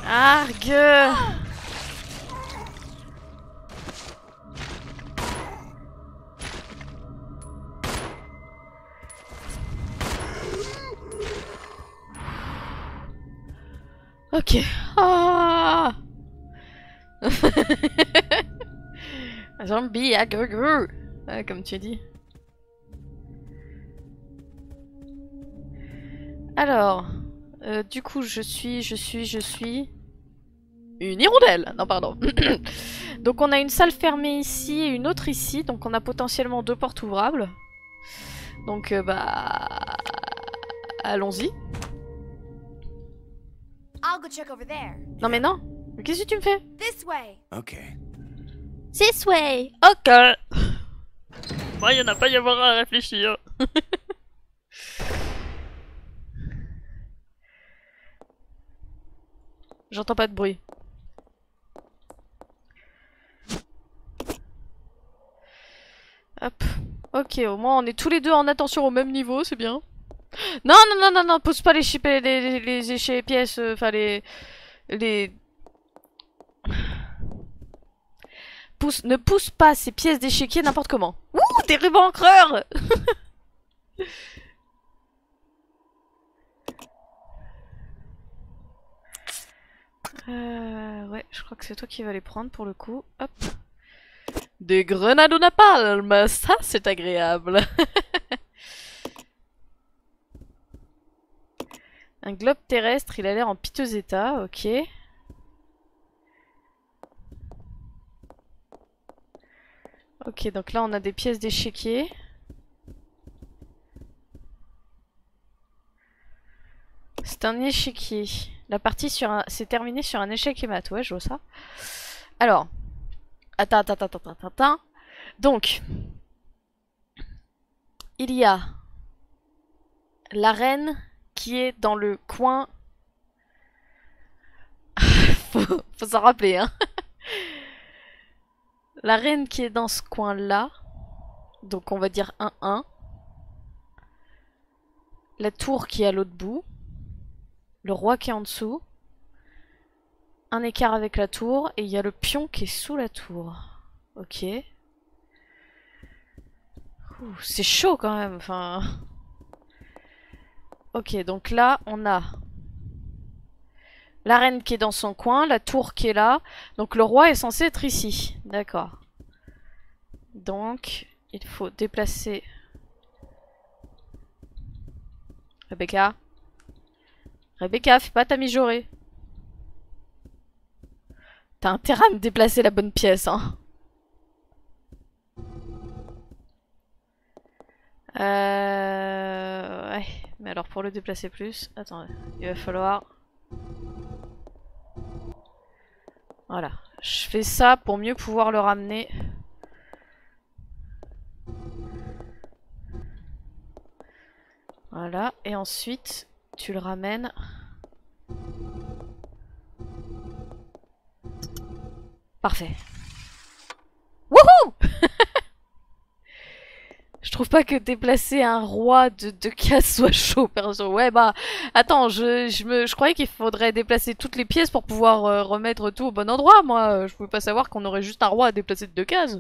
Argue. Ok. Ah. Un zombie à gru, ouais, comme tu dis. Alors, du coup, je suis une hirondelle. Non, pardon. Donc on a une salle fermée ici et une autre ici, donc on a potentiellement 2 portes ouvrables. Donc bah allons-y. I'll go check over there. Non mais non. Mais qu'est-ce que tu me fais? This way. Okay. This way. Ok. Moi, il n'y en a pas y avoir à réfléchir. J'entends pas de bruit. Hop. Ok, au moins on est tous les deux en attention au même niveau, c'est bien. Non, non, non, non, non, pousse pas les pièces, enfin les... ne pousse pas ces pièces d'échiquier n'importe comment. Ouh, des rubans encreurs. Ouais, je crois que c'est toi qui vas les prendre pour le coup. Hop. Des grenades au napalm, ça c'est agréable. Un globe terrestre, il a l'air en piteux état, ok. Ok, donc là on a des pièces d'échiquier. C'est un échiquier. La partie s'est terminée sur un échec et mat, ouais je vois ça. Alors, attends. Donc, il y a l'arène qui est dans le coin... faut s'en rappeler, hein. La reine qui est dans ce coin-là. Donc on va dire 1-1. La tour qui est à l'autre bout. Le roi qui est en dessous. Un écart avec la tour. Et il y a le pion qui est sous la tour. Ok. C'est chaud quand même. Enfin... Ok, donc là, on a... la reine qui est dans son coin, la tour qui est là. Donc le roi est censé être ici. D'accord. Donc, il faut déplacer... Rebecca. Rebecca, fais pas ta mijaurée. T'as intérêt à me déplacer la bonne pièce, hein. Ouais. Mais alors pour le déplacer plus... Attendez. Il va falloir... Voilà. Je fais ça pour mieux pouvoir le ramener. Voilà. Et ensuite, tu le ramènes... Parfait. Wouhou. Je trouve pas que déplacer un roi de 2 cases soit chaud, perso. Ouais, bah, attends, je croyais qu'il faudrait déplacer toutes les pièces pour pouvoir remettre tout au bon endroit, moi. Je pouvais pas savoir qu'on aurait juste un roi à déplacer de 2 cases.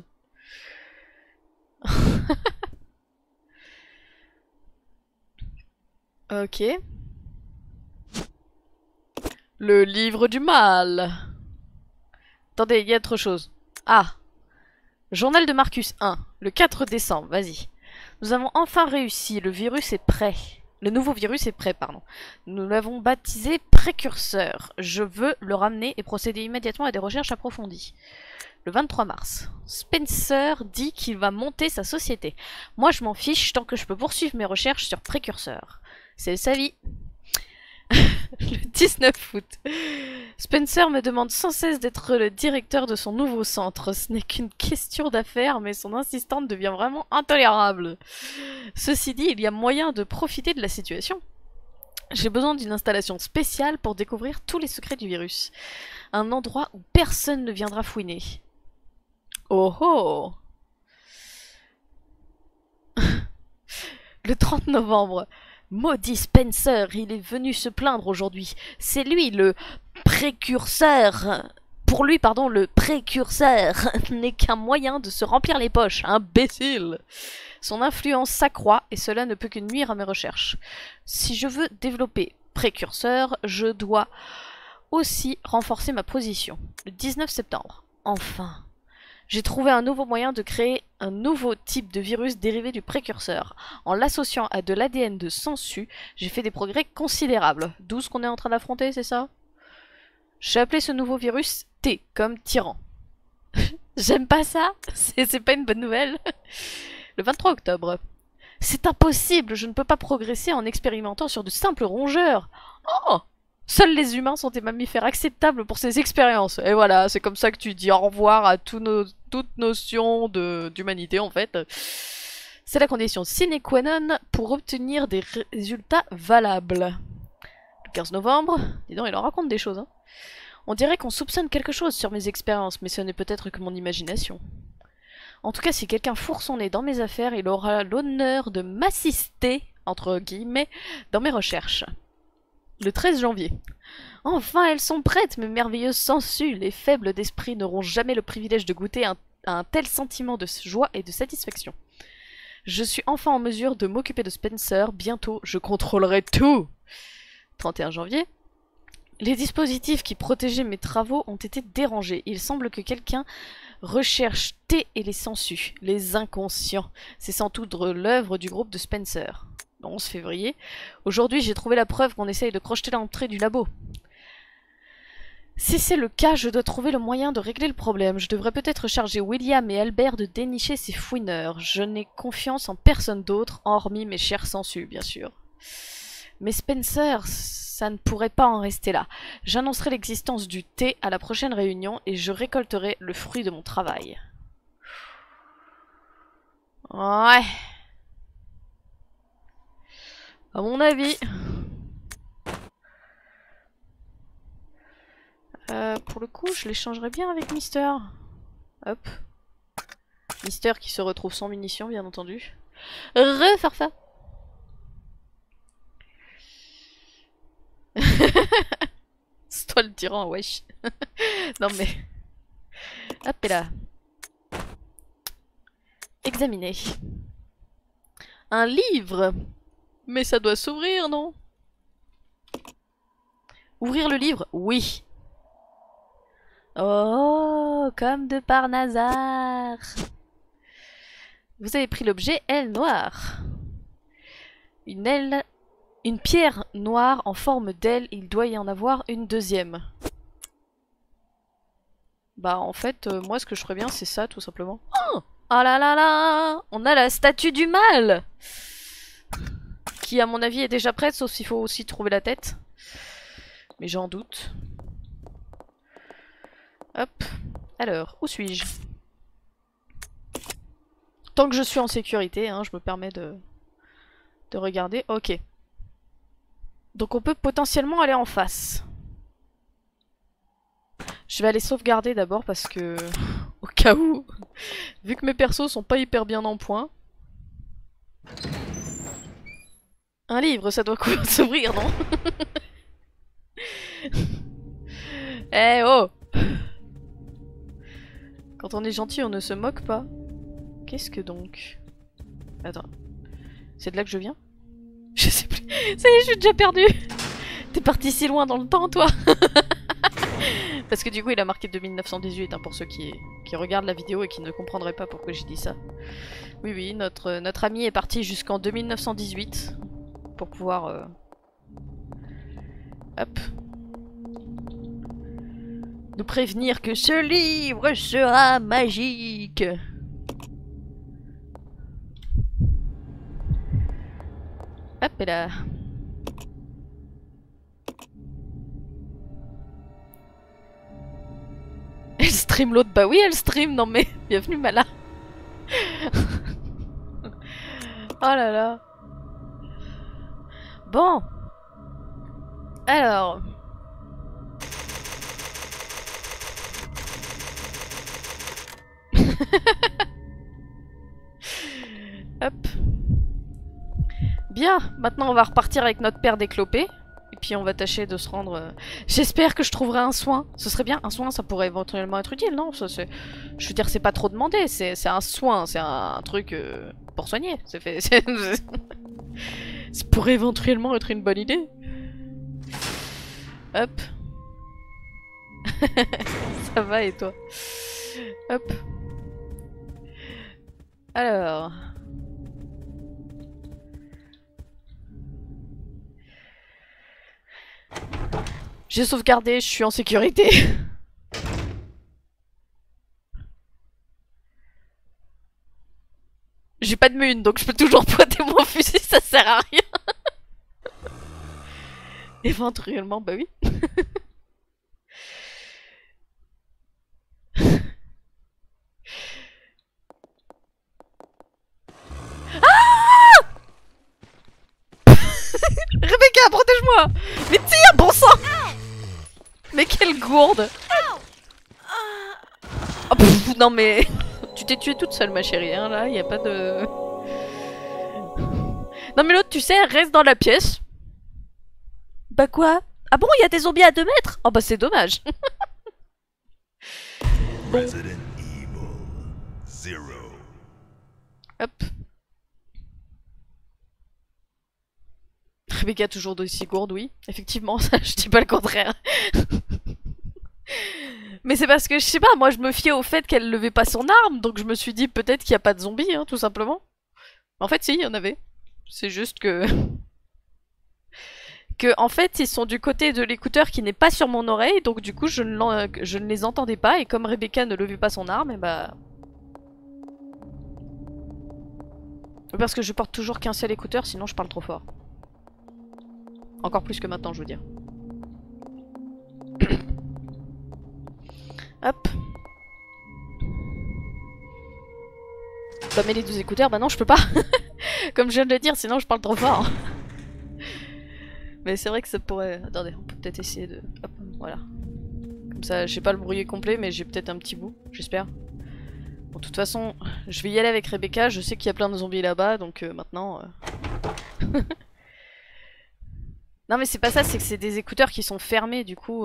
Ok. Le livre du mal. Attendez, il y a autre chose. Ah. Journal de Marcus 1, le 4 décembre, vas-y. Nous avons enfin réussi, le virus est prêt. Le nouveau virus est prêt, pardon. Nous l'avons baptisé Précurseur. Je veux le ramener et procéder immédiatement à des recherches approfondies. Le 23 mars. Spencer dit qu'il va monter sa société. Moi je m'en fiche tant que je peux poursuivre mes recherches sur Précurseur. C'est sa vie. Le 19 août. Spencer me demande sans cesse d'être le directeur de son nouveau centre. Ce n'est qu'une question d'affaires, mais son insistante devient vraiment intolérable. Ceci dit, il y a moyen de profiter de la situation. J'ai besoin d'une installation spéciale pour découvrir tous les secrets du virus. Un endroit où personne ne viendra fouiner. Oh oh! Le 30 novembre. Maudit Spencer, il est venu se plaindre aujourd'hui. C'est lui le précurseur... Pour lui, pardon, le précurseur n'est qu'un moyen de se remplir les poches. Imbécile! Son influence s'accroît et cela ne peut que nuire à mes recherches. Si je veux développer précurseur, je dois aussi renforcer ma position. Le 19 septembre. Enfin. J'ai trouvé un nouveau moyen de créer un nouveau type de virus dérivé du précurseur. En l'associant à de l'ADN de sangsue, j'ai fait des progrès considérables. D'où ce qu'on est en train d'affronter, c'est ça? J'ai appelé ce nouveau virus T, comme tyran. J'aime pas ça, c'est pas une bonne nouvelle. Le 23 octobre. C'est impossible, je ne peux pas progresser en expérimentant sur de simples rongeurs. Oh! Seuls les humains sont des mammifères acceptables pour ces expériences. Et voilà, c'est comme ça que tu dis au revoir à toute notion d'humanité en fait. C'est la condition sine qua non pour obtenir des résultats valables. Le 15 novembre, dis donc, il en raconte des choses. Hein. On dirait qu'on soupçonne quelque chose sur mes expériences, mais ce n'est peut-être que mon imagination. En tout cas, si quelqu'un fourre son nez dans mes affaires, il aura l'honneur de m'assister, entre guillemets, dans mes recherches. Le 13 janvier. Enfin, elles sont prêtes, mes merveilleuses sangsues. Les faibles d'esprit n'auront jamais le privilège de goûter à un tel sentiment de joie et de satisfaction. Je suis enfin en mesure de m'occuper de Spencer. Bientôt, je contrôlerai tout. 31 janvier. Les dispositifs qui protégeaient mes travaux ont été dérangés. Il semble que quelqu'un recherche T et les sangsues, les inconscients. C'est sans doute l'œuvre du groupe de Spencer. 11 février. Aujourd'hui, j'ai trouvé la preuve qu'on essaye de crocheter l'entrée du labo. Si c'est le cas, je dois trouver le moyen de régler le problème. Je devrais peut-être charger William et Albert de dénicher ces fouineurs. Je n'ai confiance en personne d'autre, hormis mes chers sangsues, bien sûr. Mais Spencer, ça ne pourrait pas en rester là. J'annoncerai l'existence du thé à la prochaine réunion et je récolterai le fruit de mon travail. Ouais. À mon avis. Pour le coup, je l'échangerais bien avec Mister. Hop. Mister qui se retrouve sans munitions, bien entendu. Farfa. C'est toi le tyran, wesh. Non mais... Hop et là. Examiner. Un livre. Mais ça doit s'ouvrir, non? Ouvrir le livre? Oui. Oh, comme de par hasard. Vous avez pris l'objet aile noire. Une aile... Une pierre noire en forme d'aile, il doit y en avoir une deuxième. Bah en fait, moi ce que je ferais bien c'est ça tout simplement. Oh, ah là là là, on a la statue du mal qui à mon avis est déjà prête, sauf s'il faut aussi trouver la tête. Mais j'en doute. Hop, alors, où suis-je? Tant que je suis en sécurité, hein, je me permets de regarder. Ok. Donc on peut potentiellement aller en face. Je vais aller sauvegarder d'abord parce que... Au cas où... Vu que mes persos sont pas hyper bien en point. Un livre, ça doit s'ouvrir, non? Eh oh! Quand on est gentil, on ne se moque pas. Qu'est-ce que donc? Attends. C'est de là que je viens? Je sais plus. Ça y est, je suis déjà perdue. T'es parti si loin dans le temps, toi. Parce que du coup, il a marqué 2918, hein, pour ceux qui regardent la vidéo et qui ne comprendraient pas pourquoi j'ai dit ça. Oui, oui, notre ami est parti jusqu'en 2918 pour pouvoir... Hop. Nous prévenir que ce livre sera magique. Hop et là. Elle stream l'autre, bah oui elle stream, non mais bienvenue Mala. Oh là là. Bon. Alors. Hop. Bien, maintenant on va repartir avec notre père déclopé. Et puis on va tâcher de se rendre... J'espère que je trouverai un soin. Ce serait bien, un soin ça pourrait éventuellement être utile, non ça, je veux dire c'est pas trop demandé, c'est un soin, c'est un truc pour soigner. C'est fait... Ça pourrait éventuellement être une bonne idée. Hop. Ça va et toi? Hop. Alors... J'ai sauvegardé, je suis en sécurité. J'ai pas de mune, donc je peux toujours pointer mon fusil, ça sert à rien. Éventuellement, bah oui. Rebecca, protège-moi! Mais tire, bon sang! Mais quelle gourde! Oh, pff, non mais... Tu t'es tuée toute seule ma chérie, hein, là, y a pas de... Non mais l'autre, tu sais, elle reste dans la pièce. Bah quoi? Ah bon, y a des zombies à 2 mètres? Oh bah c'est dommage. Bon. Resident Evil 0. Hop. Rebecca toujours d'aussi gourde, oui. Effectivement, ça, je dis pas le contraire. Mais c'est parce que, je sais pas, moi je me fiais au fait qu'elle levait pas son arme, donc je me suis dit peut-être qu'il y a pas de zombies, hein, tout simplement. En fait, si, il y en avait. C'est juste que... en fait, ils sont du côté de l'écouteur qui n'est pas sur mon oreille, donc du coup, je ne les entendais pas, et comme Rebecca ne levait pas son arme, et bah... Parce que je porte toujours qu'un seul écouteur, sinon je parle trop fort. Encore plus que maintenant, je veux dire. Hop. Bah mais les 2 écouteurs, bah non je peux pas. Comme je viens de le dire, sinon je parle trop fort. Mais c'est vrai que ça pourrait... Attendez, on peut peut-être essayer de... Hop, voilà. Comme ça, j'ai pas le bruit complet, mais j'ai peut-être un petit bout, j'espère. Bon, de toute façon, je vais y aller avec Rebecca, je sais qu'il y a plein de zombies là-bas, donc maintenant... Non mais c'est pas ça, c'est que c'est des écouteurs qui sont fermés, du coup...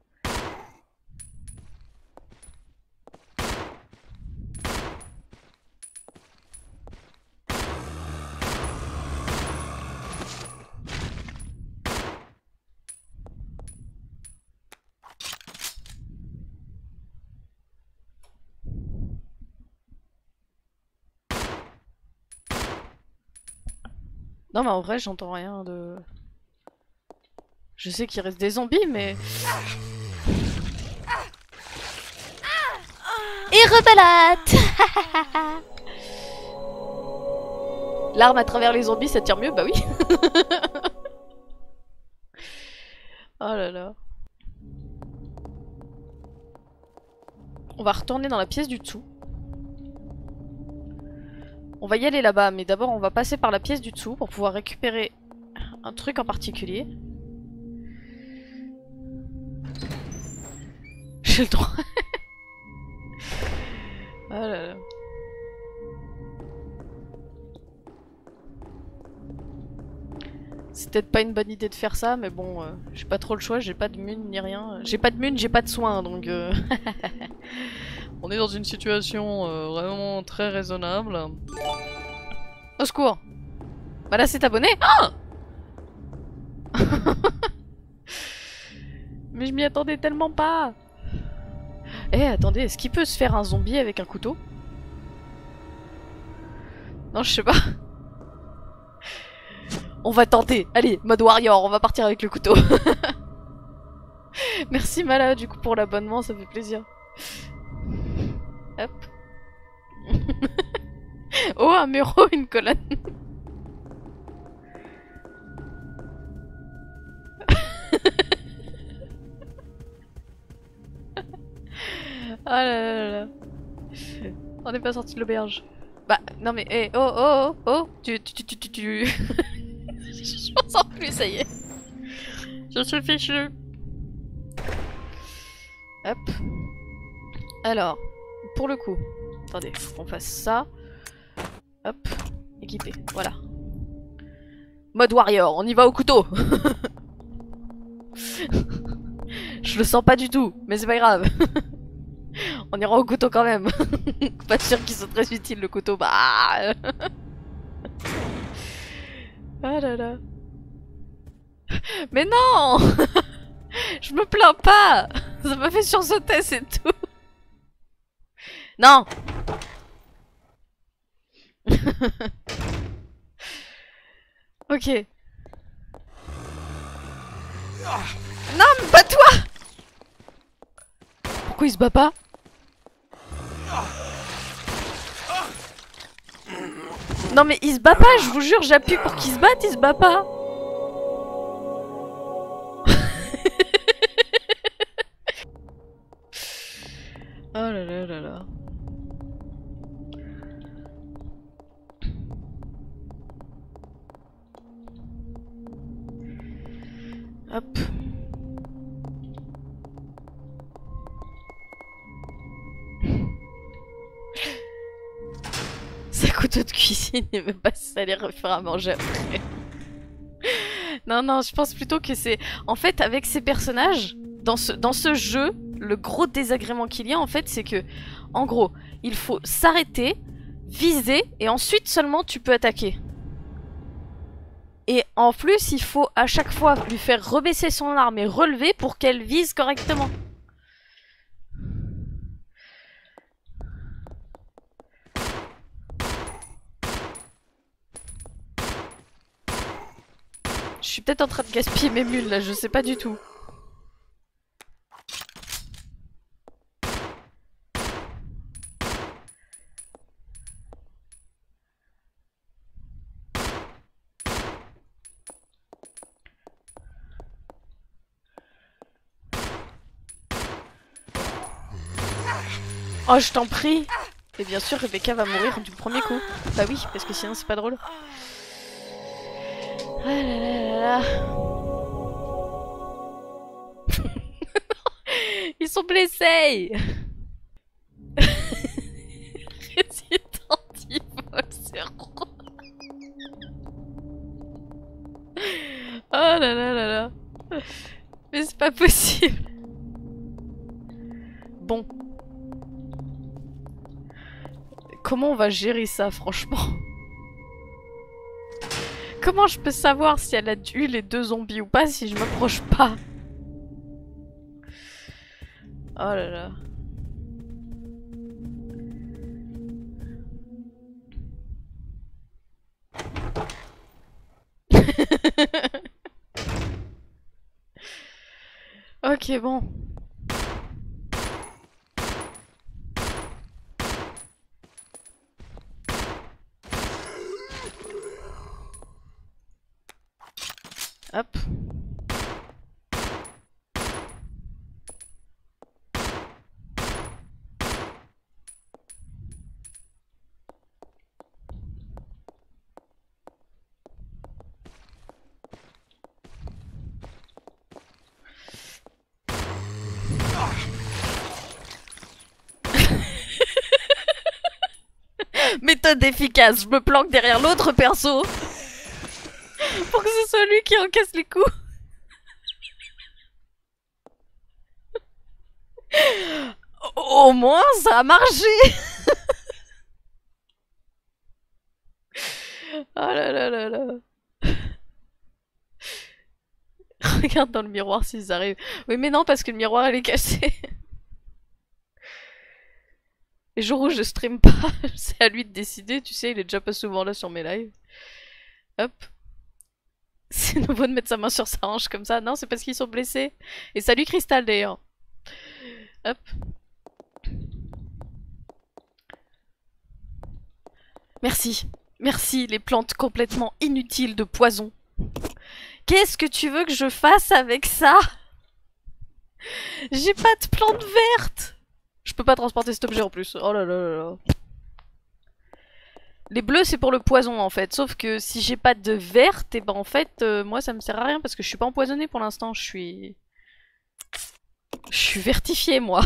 Non mais en vrai j'entends rien de... Je sais qu'il reste des zombies mais... Et rebelate. L'arme à travers les zombies ça tire mieux, bah oui. Oh là là. On va retourner dans la pièce du dessous. On va y aller là-bas, mais d'abord on va passer par la pièce du dessous pour pouvoir récupérer un truc en particulier. J'ai le droit. Oh là là. C'est peut-être pas une bonne idée de faire ça, mais bon, j'ai pas trop le choix, j'ai pas de mune ni rien. J'ai pas de mune, j'ai pas de soins, donc... On est dans une situation vraiment très raisonnable. Au secours! Bah là c'est abonné. Ah. Mais je m'y attendais tellement pas! Eh, attendez, est-ce qu'il peut se faire un zombie avec un couteau? Non, je sais pas. On va tenter. Allez, mode warrior, on va partir avec le couteau. Merci Mala, du coup, pour l'abonnement, ça fait plaisir. Hop. Oh, un mur, une colonne. Ah là là là. On n'est pas sorti de l'auberge. Bah, non mais, eh, oh, oh, oh, oh, tu... Je m'en sors plus, ça y est. Je suis fichu. Hop. Alors, pour le coup, attendez, faut qu'on fasse ça. Hop, équipé, voilà. Mode warrior, on y va au couteau. Je le sens pas du tout, mais c'est pas grave. On ira au couteau quand même. Pas sûr qu'il soit très utile le couteau. Bah. Ah là là. Mais non. Je me plains pas. Ça m'a fait sursauter, c'est tout. Non. Ok. Non, mais bats-toi. Pourquoi il se bat pas? Non mais il se bat pas, je vous jure, j'appuie pour qu'il se batte, il se bat pas. Oh là là là là. Hop. C'est un couteau de cuisine, il veut pas se salir refaire à manger après. Non, non, je pense plutôt que c'est... En fait, avec ces personnages, dans ce jeu, le gros désagrément qu'il y a, en fait, c'est que, en gros, il faut s'arrêter, viser, et ensuite seulement tu peux attaquer. Et en plus, il faut à chaque fois lui faire rebaisser son arme et relever pour qu'elle vise correctement. Je suis peut-être en train de gaspiller mes mules là, je sais pas du tout. Oh, je t'en prie. Et bien sûr, Rebecca va mourir du premier coup. Bah oui, parce que sinon c'est pas drôle. Ah là là là là. Ils sont blessés. Resident Evil 0. Oh là là là là. Mais c'est pas possible. Bon. Comment on va gérer ça, franchement? Comment je peux savoir si elle a tué les deux zombies ou pas si je m'approche pas? Oh là là. Ok, bon. Hop. Méthode efficace, je me planque derrière l'autre perso pour que ce soit lui qui encaisse les coups. Au moins ça a marché. Oh là là là là. Regarde dans le miroir s'ils arrivent. Oui mais non parce que le miroir elle est cassé. Les jours où je stream pas, c'est à lui de décider, tu sais, il est déjà pas souvent là sur mes lives. Hop. C'est nouveau de mettre sa main sur sa hanche comme ça. Non, c'est parce qu'ils sont blessés. Et salut Crystal d'ailleurs. Hop. Merci. Merci les plantes complètement inutiles de poison. Qu'est-ce que tu veux que je fasse avec ça? J'ai pas de plantes vertes. Je peux pas transporter cet objet en plus. Oh là là là là. Les bleus c'est pour le poison en fait. Sauf que si j'ai pas de verte, et ben en fait moi ça me sert à rien parce que je suis pas empoisonnée pour l'instant. Je suis vertifiée moi.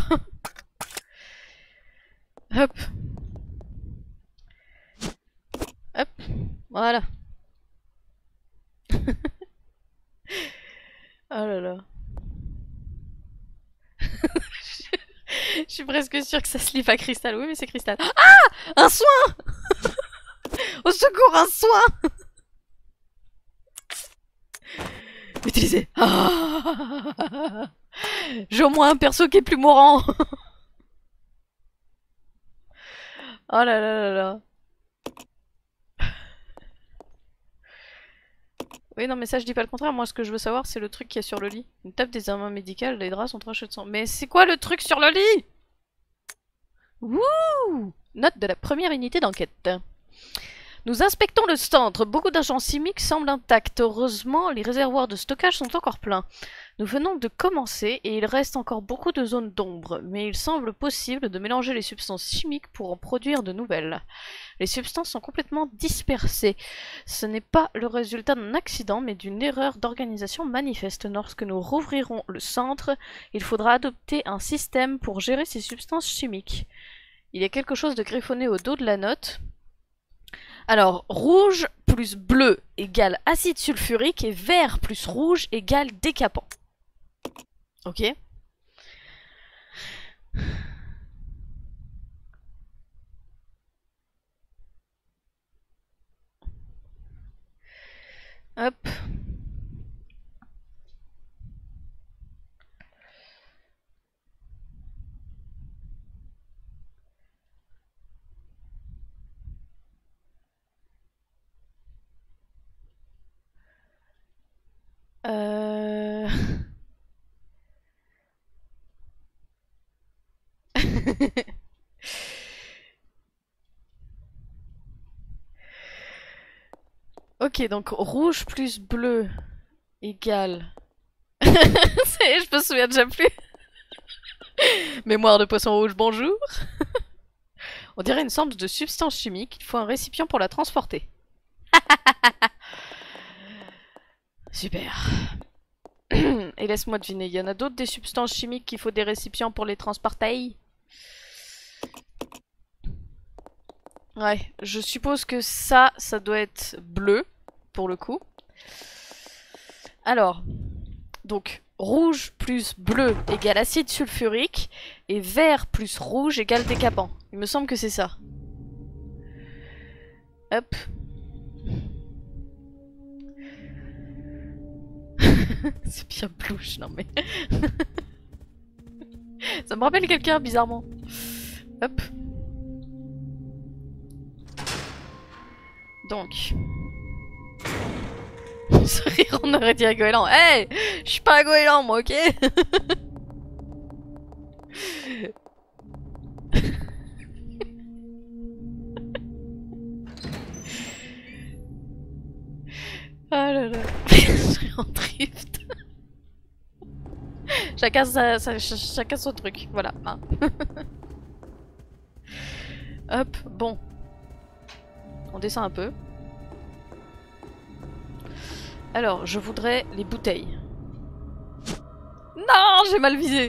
Hop. Hop. Voilà. Oh là là. Je suis presque sûre que ça se lit pas cristal. Oui, mais c'est cristal. Ah! Un soin! Au secours, un soin! Utilisez. Ah! J'ai au moins un perso qui est plus mourant. Oh là là là là. Oui, non, mais ça, je dis pas le contraire. Moi, ce que je veux savoir, c'est le truc qui est sur le lit. Une table d'examen médical, les draps sont trachés de sang. Mais c'est quoi le truc sur le lit? Wouh! Note de la première unité d'enquête. Nous inspectons le centre. Beaucoup d'agents chimiques semblent intacts. Heureusement, les réservoirs de stockage sont encore pleins. Nous venons de commencer et il reste encore beaucoup de zones d'ombre, mais il semble possible de mélanger les substances chimiques pour en produire de nouvelles. Les substances sont complètement dispersées. Ce n'est pas le résultat d'un accident, mais d'une erreur d'organisation manifeste. Lorsque nous rouvrirons le centre, il faudra adopter un système pour gérer ces substances chimiques. Il y a quelque chose de griffonné au dos de la note. Alors, rouge plus bleu égale acide sulfurique et vert plus rouge égale décapant. Ok. Hop. Ok, donc rouge plus bleu égale... Je me souviens déjà plus. Mémoire de poisson rouge, bonjour. On dirait une sorte de substance chimique. Il faut un récipient pour la transporter. Super. Et laisse-moi deviner, il y en a d'autres des substances chimiques qu'il faut des récipients pour les transporter? Ouais, je suppose que ça doit être bleu, pour le coup. Alors, donc, rouge plus bleu égale acide sulfurique, et vert plus rouge égale décapant. Il me semble que c'est ça. Hop. C'est bien blouche, non mais... Ça me rappelle quelqu'un, bizarrement. Hop. Donc... Ce rire, on aurait dit un goéland. Hey! Je suis pas un goéland, moi, ok? Ah là là. Je suis en drift. Chacun son truc, voilà. Hein. Hop, bon. On descend un peu. Alors, je voudrais les bouteilles. Non, j'ai mal visé.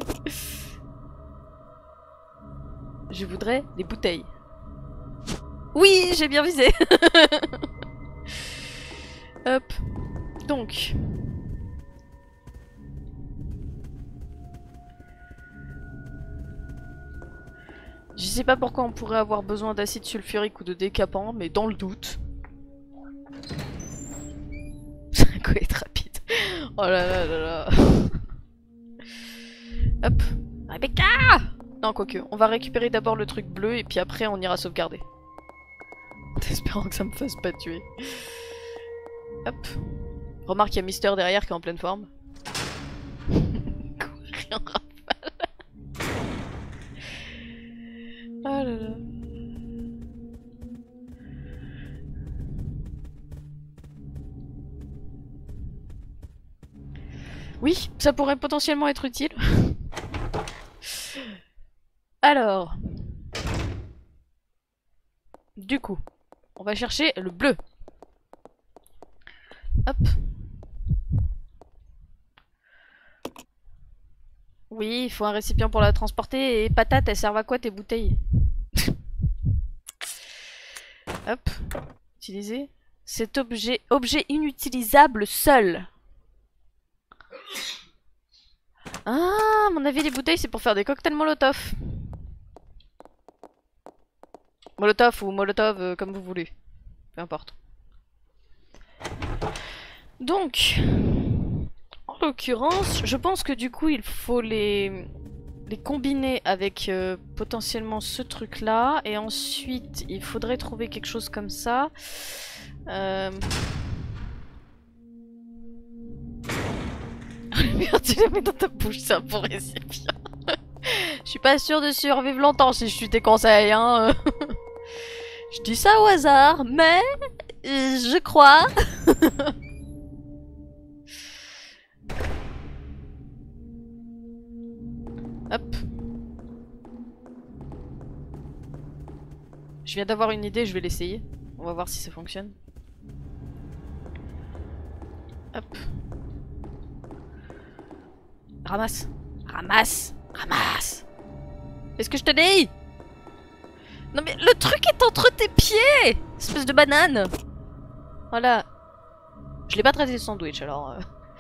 Je voudrais les bouteilles. Oui, j'ai bien visé. Hop. Donc. Je sais pas pourquoi on pourrait avoir besoin d'acide sulfurique ou de décapant, mais dans le doute. Ça va être rapide. Oh là là là là. Hop. Rebecca! Non, quoique. On va récupérer d'abord le truc bleu et puis après on ira sauvegarder. En espérant que ça me fasse pas tuer. Hop. Remarque, il y a Mister derrière qui est en pleine forme. Courir en rafale. Oh là là. Oui, ça pourrait potentiellement être utile. Alors. Du coup, on va chercher le bleu. Hop. Oui, il faut un récipient pour la transporter. Et patate, elles servent à quoi tes bouteilles? Hop. Utiliser. Cet objet inutilisable seul. Ah, à mon avis, les bouteilles, c'est pour faire des cocktails Molotov. Molotov ou Molotov, comme vous voulez. Peu importe. Donc, en l'occurrence, je pense que du coup, il faut les combiner avec potentiellement ce truc-là. Et ensuite, il faudrait trouver quelque chose comme ça. Merde, tu les mets dans ta bouche, ça pourrait c'est bien. Je suis pas sûre de survivre longtemps si je suis tes conseils, hein. Je dis ça au hasard, mais je crois. Hop. Je viens d'avoir une idée, je vais l'essayer. On va voir si ça fonctionne. Hop. Ramasse. Ramasse. Ramasse. Est-ce que je te dis? Non mais le truc est entre tes pieds! Espèce de banane! Voilà. Je l'ai pas traité de sandwich alors.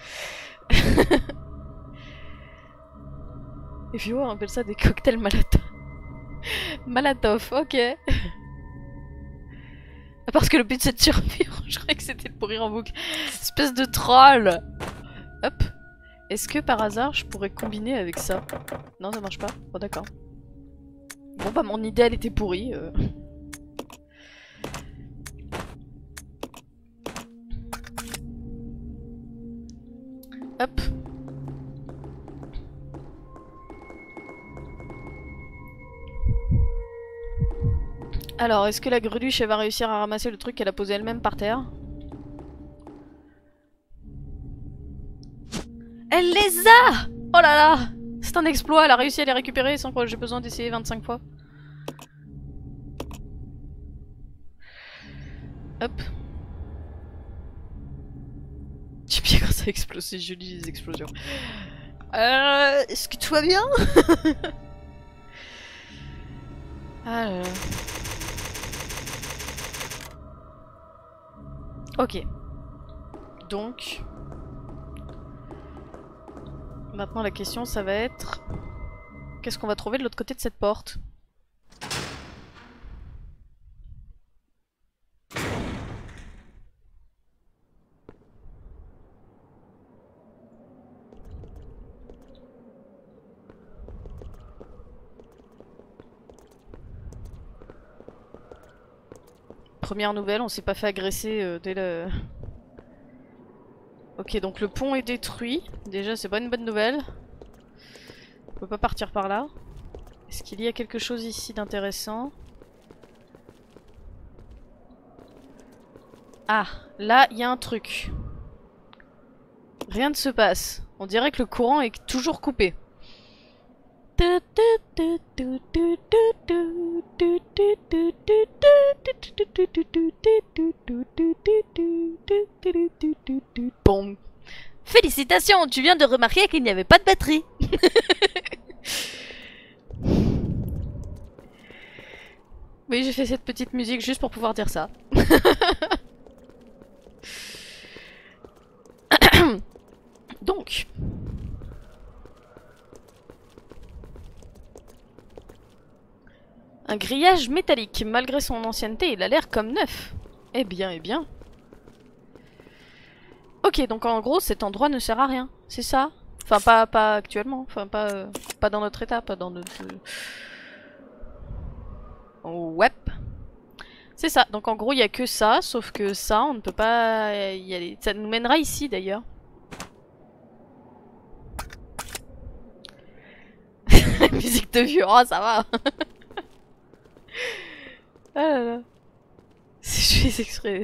Et puis on appelle ça des cocktails Malatov. Malatov, ok. Parce que le but c'est de survivre. Je croyais que c'était de pourrir en boucle. Espèce de troll! Hop. Est-ce que par hasard je pourrais combiner avec ça? Non, ça marche pas. Oh d'accord. Bon bah mon idée elle était pourrie. Hop. Alors, est-ce que la greluche elle va réussir à ramasser le truc qu'elle a posé elle-même par terre? Elle les a! Oh là là! C'est un exploit, elle a réussi à les récupérer sans que j'ai besoin d'essayer 25 fois. Hop. J'aime bien quand ça explose, c'est joli les explosions. Est-ce que tout va bien? Ah là là. Ok. Donc... Maintenant la question ça va être... Qu'est-ce qu'on va trouver de l'autre côté de cette porte? Première nouvelle, on s'est pas fait agresser dès le... Ok, donc le pont est détruit. Déjà, c'est pas une bonne nouvelle. On peut pas partir par là. Est-ce qu'il y a quelque chose ici d'intéressant? Ah, là, il y a un truc. Rien ne se passe. On dirait que le courant est toujours coupé. Bon. Félicitations, tu viens de remarquer qu'il n'y avait pas de batterie. Oui, j'ai fait cette petite musique juste pour pouvoir dire ça. Donc... Un grillage métallique. Malgré son ancienneté, il a l'air comme neuf. Eh bien, eh bien. Ok, donc en gros, cet endroit ne sert à rien. C'est ça? Enfin, pas actuellement. Enfin, pas dans notre état, pas dans notre... Ouais. C'est ça. Donc en gros, il n'y a que ça. Sauf que ça, on ne peut pas y aller. Ça nous mènera ici, d'ailleurs. Musique de vieux. Oh, ça va. Ah là là. Je fais exprès.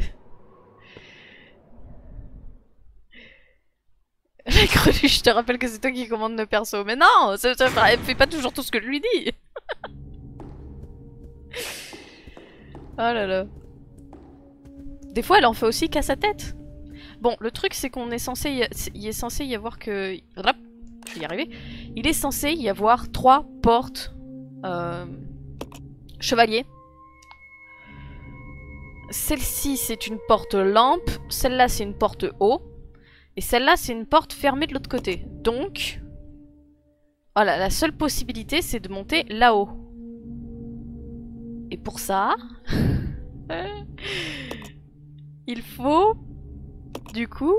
La greluche, je te rappelle que c'est toi qui commande le perso. Mais non, elle fait pas toujours tout ce que je lui dis. Oh là là. Des fois, elle en fait aussi qu'à sa tête. Bon, le truc, c'est qu'on est censé... Il est censé y avoir que... Hop, je vais y arriver. Il est censé y avoir 3 portes... chevalier. Celle-ci, c'est une porte lampe. Celle-là, c'est une porte haut. Et celle-là, c'est une porte fermée de l'autre côté. Donc... Voilà, la seule possibilité, c'est de monter là-haut. Et pour ça, il faut, du coup,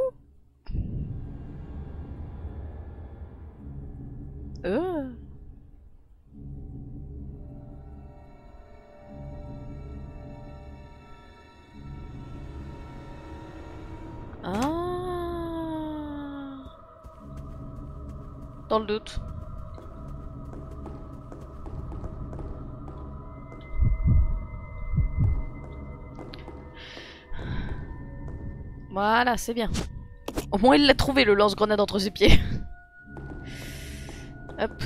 Ah. Dans le doute. Voilà, c'est bien. Au moins il l'a trouvé, le lance-grenade entre ses pieds. Hop.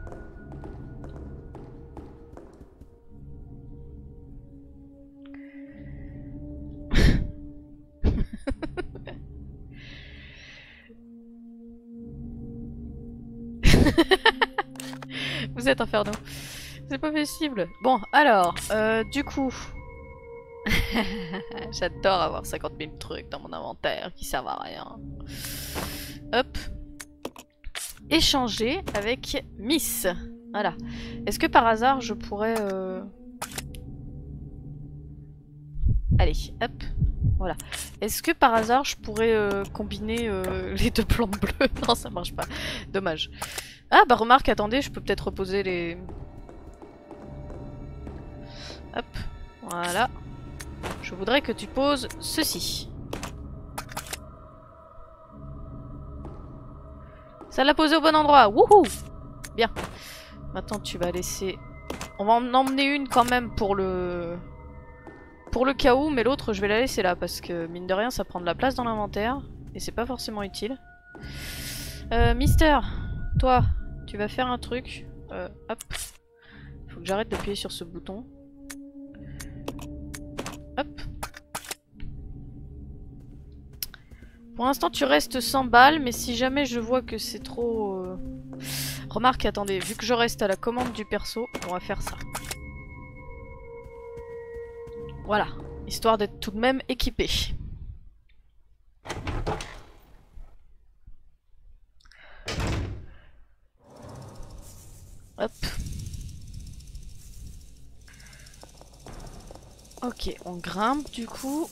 Vous êtes infernaux. C'est pas possible. Bon, alors, du coup... J'adore avoir 50 000 trucs dans mon inventaire qui servent à rien. Hop. Échanger avec Miss. Voilà. Est-ce que par hasard je pourrais... Allez, hop. Voilà. Est-ce que par hasard je pourrais combiner les deux plantes bleues? Non, ça marche pas. Dommage. Ah bah remarque, attendez, je peux peut-être reposer les... Hop. Voilà. Je voudrais que tu poses ceci. Ça l'a posé au bon endroit. Wouhou! Bien. Maintenant tu vas laisser... On va en emmener une quand même pour le... Pour le cas où, mais l'autre je vais la laisser là parce que mine de rien ça prend de la place dans l'inventaire et c'est pas forcément utile. Mister, toi, tu vas faire un truc. Hop. Faut que j'arrête d'appuyer sur ce bouton. Hop. Pour l'instant tu restes 100 balles, mais si jamais je vois que c'est trop... Remarque, attendez, vu que je reste à la commande du perso, on va faire ça. Voilà, histoire d'être tout de même équipé. Hop. Ok, on grimpe du coup.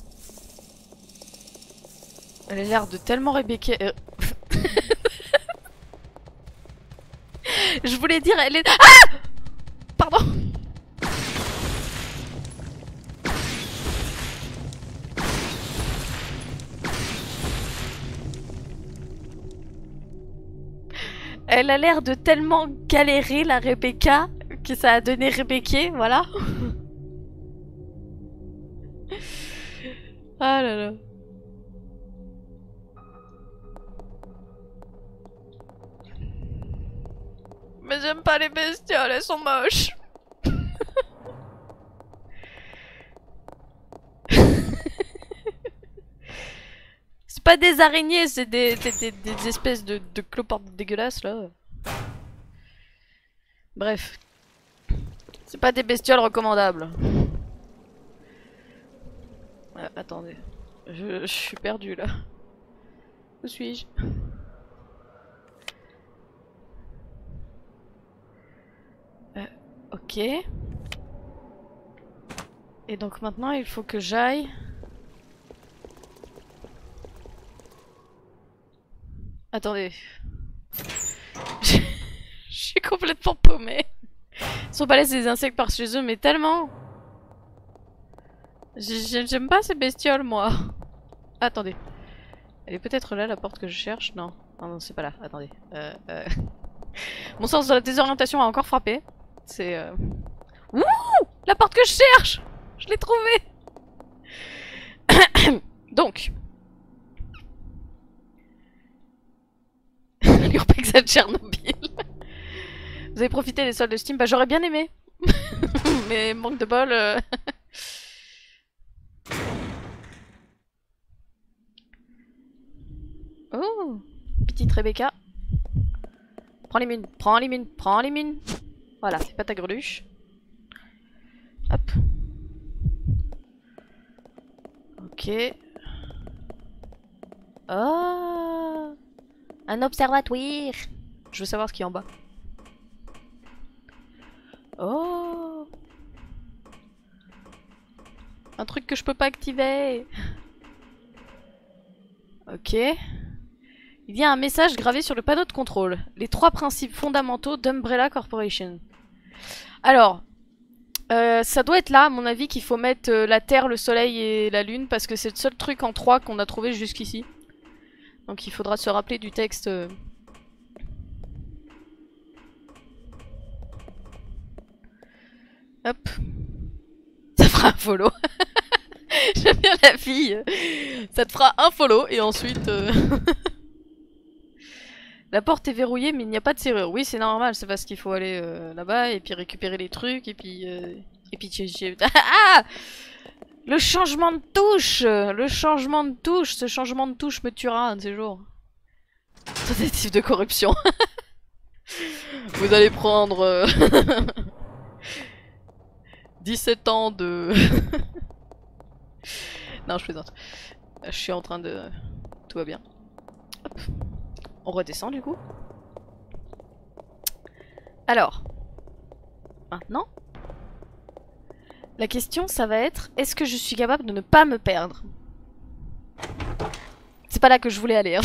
Elle a l'air de tellement Rebecca... Je voulais dire, elle est... Ah! Pardon. Elle a l'air de tellement galérer, la Rebecca, que ça a donné Rebecca, voilà. Ah là là. Mais j'aime pas les bestioles, elles sont moches. C'est pas des araignées, c'est des espèces de cloportes dégueulasses là. Bref. C'est pas des bestioles recommandables. Attendez. Je suis perdu là. Où suis-je? Ok. Et donc maintenant il faut que j'aille... Attendez. Je suis complètement paumée. Ils sont pas laissés des insectes par chez eux, mais tellement. J'aime pas ces bestioles, moi. Attendez. Elle est peut-être là, la porte que je cherche? Non. Non, non, c'est pas là. Attendez. Mon sens de la désorientation a encore frappé. C'est... Ouh! La porte que je cherche! Je l'ai trouvée! Donc... L'urbex à Tchernobyl. Vous avez profité des soldes de Steam? Bah j'aurais bien aimé. Mais manque de bol... Oh! Petite Rebecca. Prends les mines, prends les mines, prends les mines. Voilà, fais pas ta greluche. Hop. Ok. Oh! Un observatoire. Je veux savoir ce qu'il y a en bas. Oh! Un truc que je peux pas activer. Ok. Il y a un message gravé sur le panneau de contrôle. Les 3 principes fondamentaux d'Umbrella Corporation. Alors, ça doit être là, à mon avis, qu'il faut mettre la Terre, le Soleil et la Lune, parce que c'est le seul truc en 3 qu'on a trouvé jusqu'ici. Donc il faudra se rappeler du texte. Hop. Ça fera un follow. J'aime bien la fille. Ça te fera un follow et ensuite... La porte est verrouillée mais il n'y a pas de serrure. Oui, c'est normal, c'est parce qu'il faut aller là-bas et puis récupérer les trucs et puis... Ah, le changement de touche. Le changement de touche. Ce changement de touche me tuera un de ces jours. Tentative de corruption. Vous allez prendre... 17 ans de... Non, je plaisante. Je suis en train de... Tout va bien. Hop. On redescend du coup. Alors. Maintenant. La question, ça va être... Est-ce que je suis capable de ne pas me perdre? C'est pas là que je voulais aller. Hein.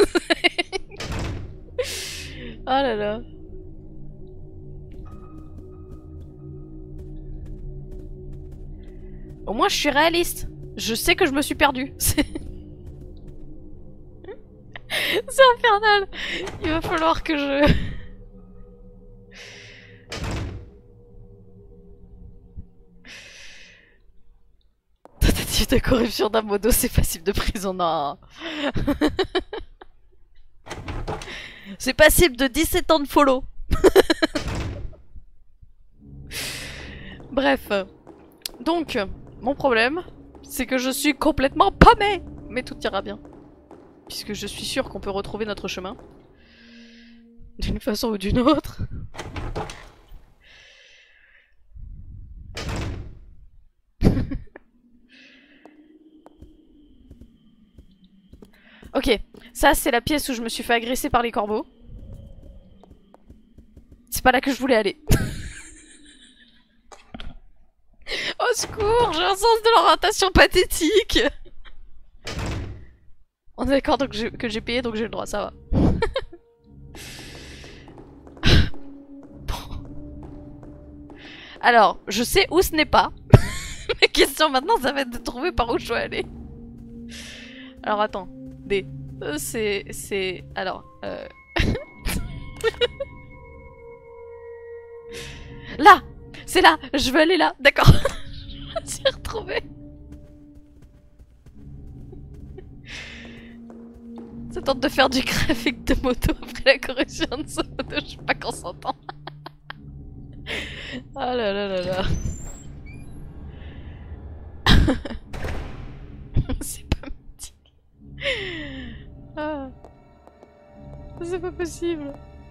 Oh là là. Au moins, je suis réaliste. Je sais que je me suis perdue. C'est infernal. Il va falloir que je... Tentative de corruption d'un modo, c'est passible de prison. Non. C'est passible de 17 ans de follow. Bref. Donc, mon problème, c'est que je suis complètement paumée. Mais tout ira bien. Puisque je suis sûre qu'on peut retrouver notre chemin. D'une façon ou d'une autre. Ok, ça c'est la pièce où je me suis fait agresser par les corbeaux. C'est pas là que je voulais aller. Au secours, j'ai un sens de l'orientation pathétique. On est d'accord donc que j'ai payé donc j'ai le droit, ça va. Bon. Alors, je sais où ce n'est pas. Ma question maintenant ça va être de trouver par où je dois aller. Alors attends. D. C'est... Alors... Là! C'est là! Je veux aller là! D'accord! Je me suis retrouvée! Ça tente de faire du graphique de moto après la correction de ce moto, je sais pas qu'on s'entend. Oh là là là là. C'est pas petit. Ah. C'est pas possible.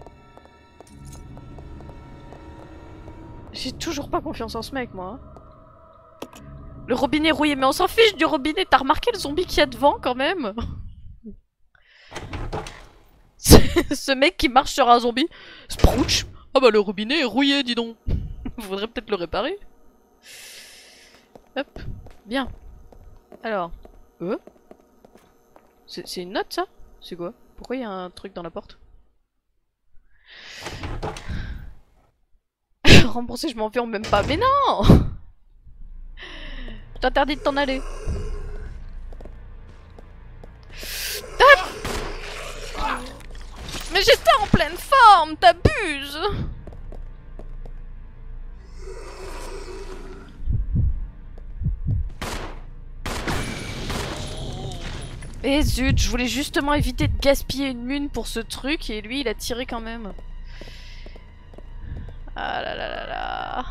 J'ai toujours pas confiance en ce mec, moi. Le robinet rouillé, mais on s'en fiche du robinet. T'as remarqué le zombie qu'il y a devant, quand même? Ce mec qui marche sur un zombie. Sprouch. Ah bah le robinet est rouillé, dis donc. Faudrait peut-être le réparer. Hop. Bien. Alors. C'est une note, ça? C'est quoi? Pourquoi il y a un truc dans la porte? Rembourser, je m'en viens même pas. Mais non! Je t'interdis de t'en aller. Ah! Mais j'étais en pleine forme, t'abuses! Et zut, je voulais justement éviter de gaspiller une mune pour ce truc et lui il a tiré quand même. Ah là là là là.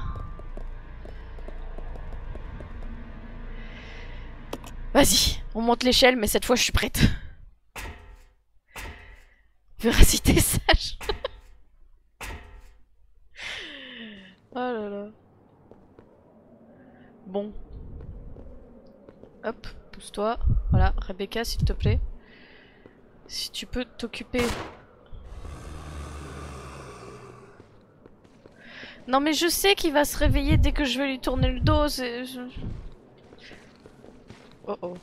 Vas-y, on monte l'échelle mais cette fois je suis prête. Véracité sage. Oh là là. Bon. Hop, pousse-toi. Voilà, Rebecca, s'il te plaît. Si tu peux t'occuper... Non mais je sais qu'il va se réveiller dès que je vais lui tourner le dos, Oh oh.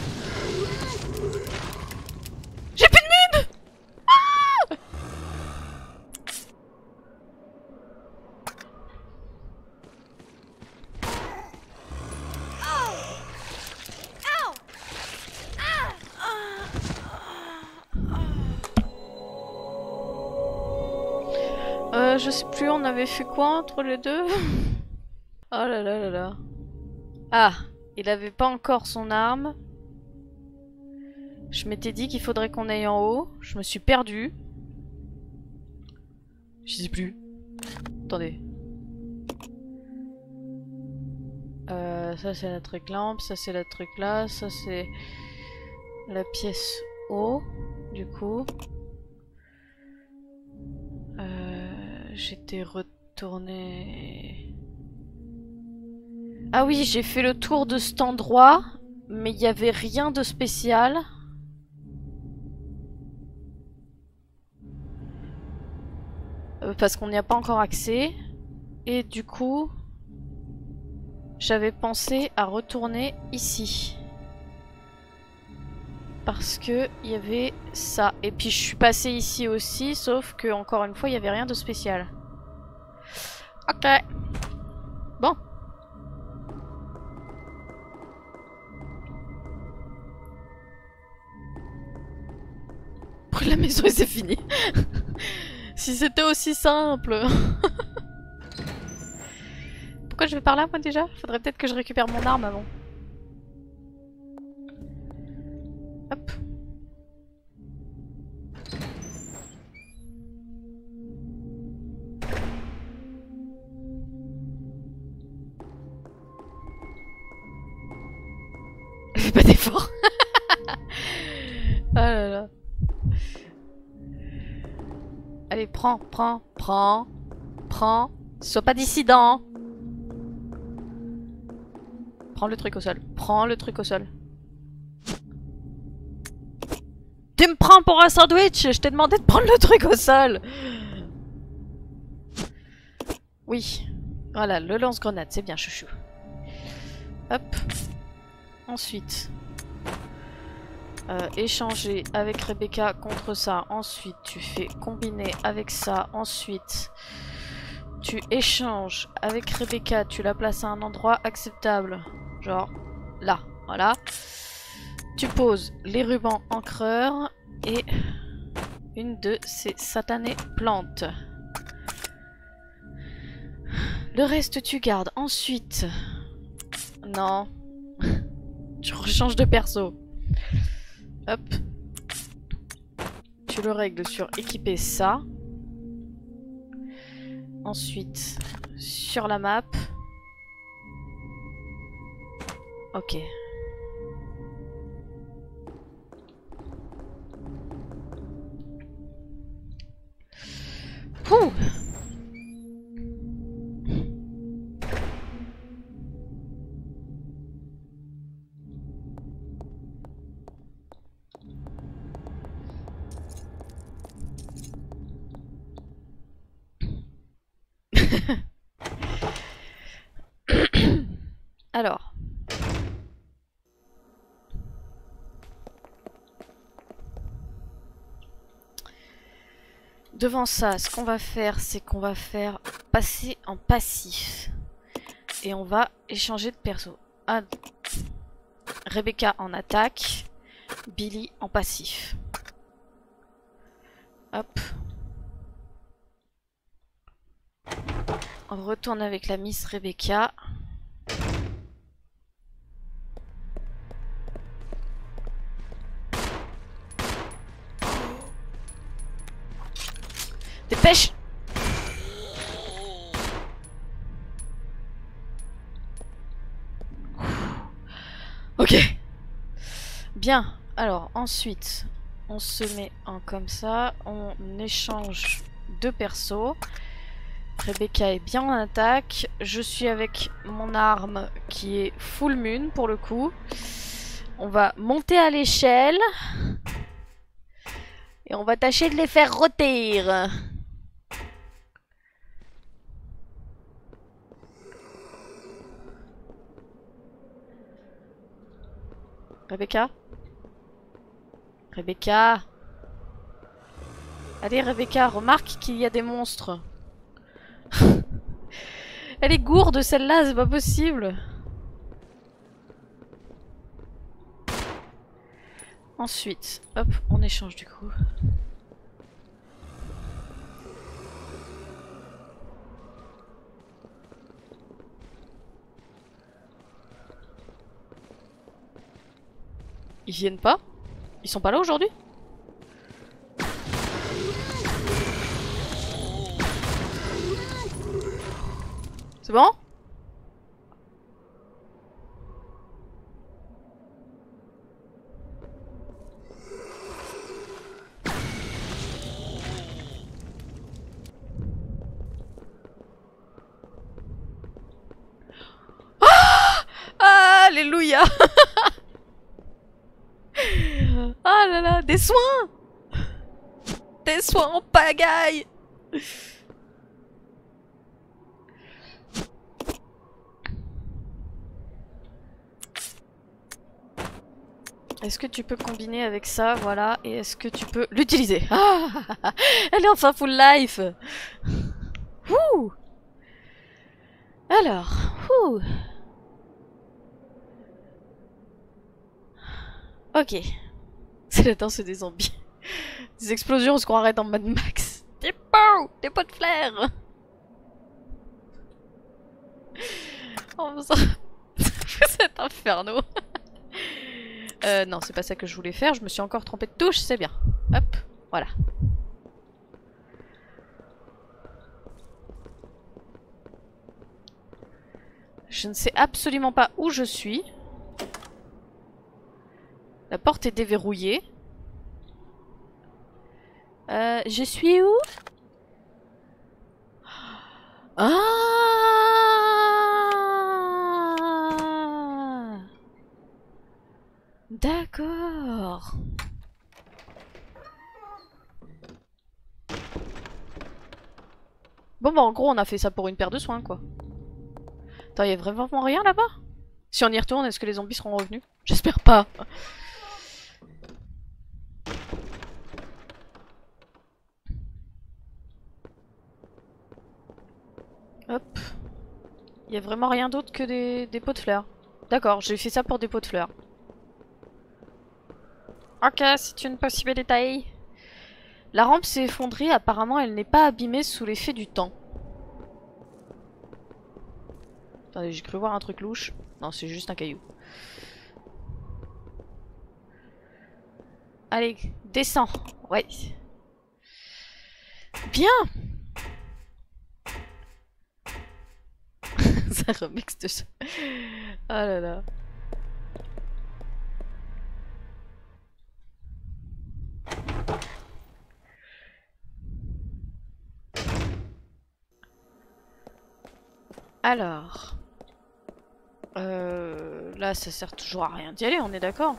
J'ai plus de mine. Je sais plus, on avait fait quoi entre les deux? Oh là là là là. Ah, il avait pas encore son arme. Je m'étais dit qu'il faudrait qu'on aille en haut. Je me suis perdue. Je sais plus. Attendez. Ça c'est la truc lampe, ça c'est la truc là, ça c'est la pièce haut, du coup. J'étais retournée... Ah oui, j'ai fait le tour de cet endroit, mais il n'y avait rien de spécial. Parce qu'on n'y a pas encore accès. Et du coup, j'avais pensé à retourner ici. Parce que il y avait ça. Et puis je suis passée ici aussi, sauf que encore une fois, il n'y avait rien de spécial. Ok. Bon. Brûle la maison et c'est fini. Si c'était aussi simple. Pourquoi je vais par là moi déjà? Faudrait peut-être que je récupère mon arme avant. Hop. Fais pas d'effort. Oh là là. Allez, prends. Sois pas dissident. Prends le truc au sol. Tu me prends pour un sandwich? Je t'ai demandé de prendre le truc au sol. Oui. Voilà, le lance-grenade, c'est bien, chouchou. Hop. Ensuite. Échanger avec Rebecca contre ça. Ensuite, tu fais combiner avec ça. Ensuite, tu échanges avec Rebecca. Tu la places à un endroit acceptable. Genre là. Voilà. Tu poses les rubans encreurs et une de ces satanées plantes. Le reste, tu gardes. Ensuite... Non. Tu rechanges de perso. Hop. Tu le règles sur équiper ça. Ensuite, sur la map. Ok. Pouh. Alors. Devant ça, ce qu'on va faire, c'est qu'on va faire passer en passif. Et on va échanger de perso. Ah. Rebecca en attaque. Billy en passif. Hop. On retourne avec la Miss Rebecca. Dépêche! Ok. Bien. Alors, ensuite, on se met en comme ça. On échange deux persos. Rebecca est bien en attaque. Je suis avec mon arme qui est full moon pour le coup. On va monter à l'échelle. Et on va tâcher de les faire rôtir. Rebecca? Rebecca? Allez Rebecca, remarque qu'il y a des monstres. Elle est gourde celle-là, c'est pas possible. Ensuite, hop, on échange du coup. Ils viennent pas? Ils sont pas là aujourd'hui? C'est bon? Ah, alléluia. Ah là là, des soins! Des soins en pagaille! Est-ce que tu peux combiner avec ça, voilà, et est-ce que tu peux l'utiliser? Ah, elle est enfin full life! Ouh. Alors, ouh. Ok. C'est la danse des zombies. Des explosions, on se croirait dans Mad Max. Des pots! Des pots de flair! Oh, ça... Vous êtes inferno. Non, c'est pas ça que je voulais faire. Je me suis encore trompée de touche, c'est bien. Hop, voilà. Je ne sais absolument pas où je suis. La porte est déverrouillée. Je suis où? Ah! D'accord. Bon bah en gros on a fait ça pour une paire de soins quoi. Attends, y'a vraiment rien là-bas? Si on y retourne, est-ce que les zombies seront revenus? J'espère pas. Hop. Il y a vraiment rien d'autre que des pots de fleurs. D'accord, j'ai fait ça pour des pots de fleurs. Ok, c'est une possibilité. La rampe s'est effondrée, apparemment elle n'est pas abîmée sous l'effet du temps. Attendez, j'ai cru voir un truc louche. Non, c'est juste un caillou. Allez, descends. Ouais. Bien. Ça remix de ça. Ah là là. Alors. Là, ça sert toujours à rien d'y aller, on est d'accord?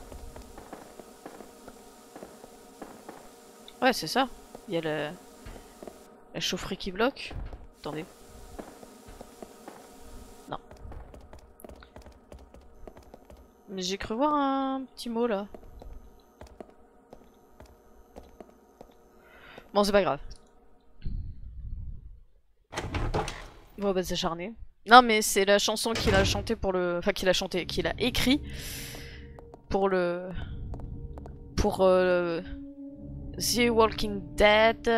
Ouais, c'est ça. Il y a la chaufferie qui bloque. Attendez. Non. Mais j'ai cru voir un petit mot là. Bon, c'est pas grave. Bon, bah, s'acharner. Non, mais c'est la chanson qu'il a chantée pour le. Enfin, qu'il a chanté, qu'il a écrit pour le. Pour The Walking Dead.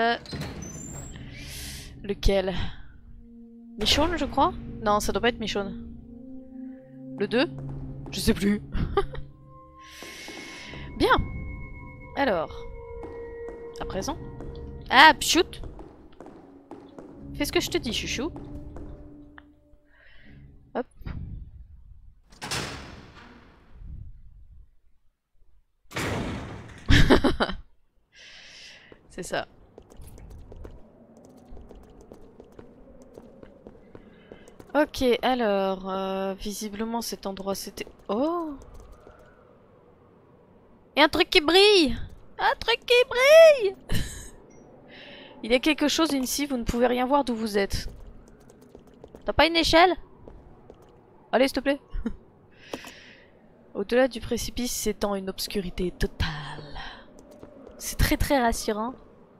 Lequel? Michonne, je crois? Non, ça doit pas être Michonne. Le 2? Je sais plus. Bien. Alors. À présent. Ah, pchut! Fais ce que je te dis, chouchou. Hop. C'est ça. Ok, alors, visiblement cet endroit c'était... Oh! Et un truc qui brille! Un truc qui brille! Il y a quelque chose ici, vous ne pouvez rien voir d'où vous êtes. T'as pas une échelle? Allez, s'il te plaît. Au-delà du précipice s'étend une obscurité totale. C'est très très rassurant.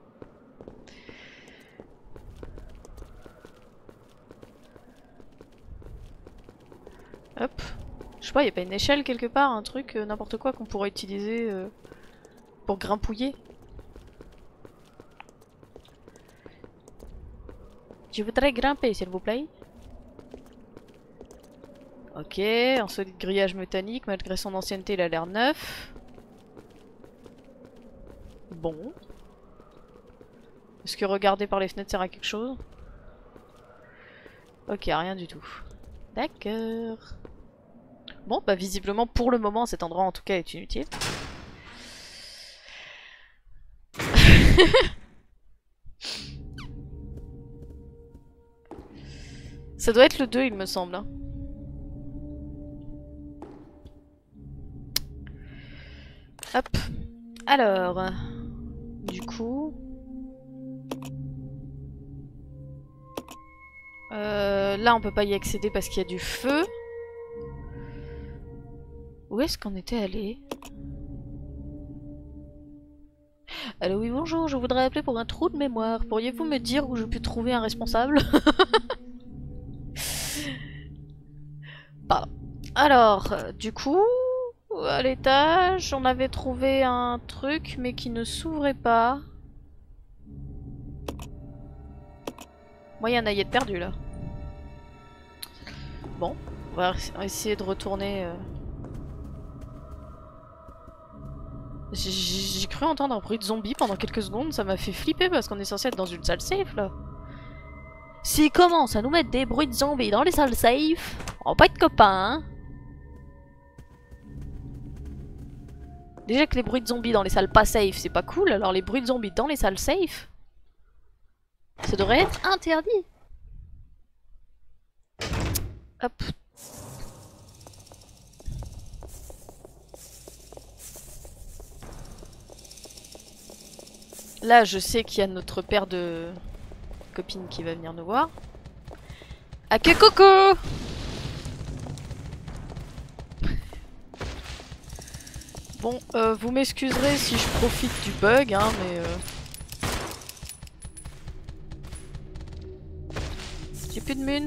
Hop. Je sais pas, y a pas une échelle quelque part, un truc, n'importe quoi qu'on pourrait utiliser pour grimpouiller? Je voudrais grimper, s'il vous plaît. Ok, un solide grillage métallique, malgré son ancienneté, il a l'air neuf. Bon. Est-ce que regarder par les fenêtres sert à quelque chose? Ok, rien du tout. D'accord. Bon, bah visiblement, pour le moment, cet endroit en tout cas est inutile. Ça doit être le 2, il me semble. Hein. Hop. Alors. Du coup... là, on peut pas y accéder parce qu'il y a du feu. Où est-ce qu'on était allé? Allô, oui, bonjour, je voudrais appeler pour un trou de mémoire. Pourriez-vous me dire où je peux trouver un responsable? Pardon. Alors, du coup, à l'étage, on avait trouvé un truc, mais qui ne s'ouvrait pas. Moi, il y a un aillette perdu, là. Bon, on va essayer de retourner... J'ai cru entendre un bruit de zombie pendant quelques secondes, ça m'a fait flipper parce qu'on est censé être dans une salle safe là. S'ils commencent à nous mettre des bruits de zombies dans les salles safe, on va pas être copains, hein. Déjà que les bruits de zombies dans les salles pas safe c'est pas cool, alors les bruits de zombies dans les salles safe, ça devrait être interdit. Hop. Là, je sais qu'il y a notre père de copine qui va venir nous voir. Ah que coco! Bon, vous m'excuserez si je profite du bug, hein, mais... J'ai plus de mun.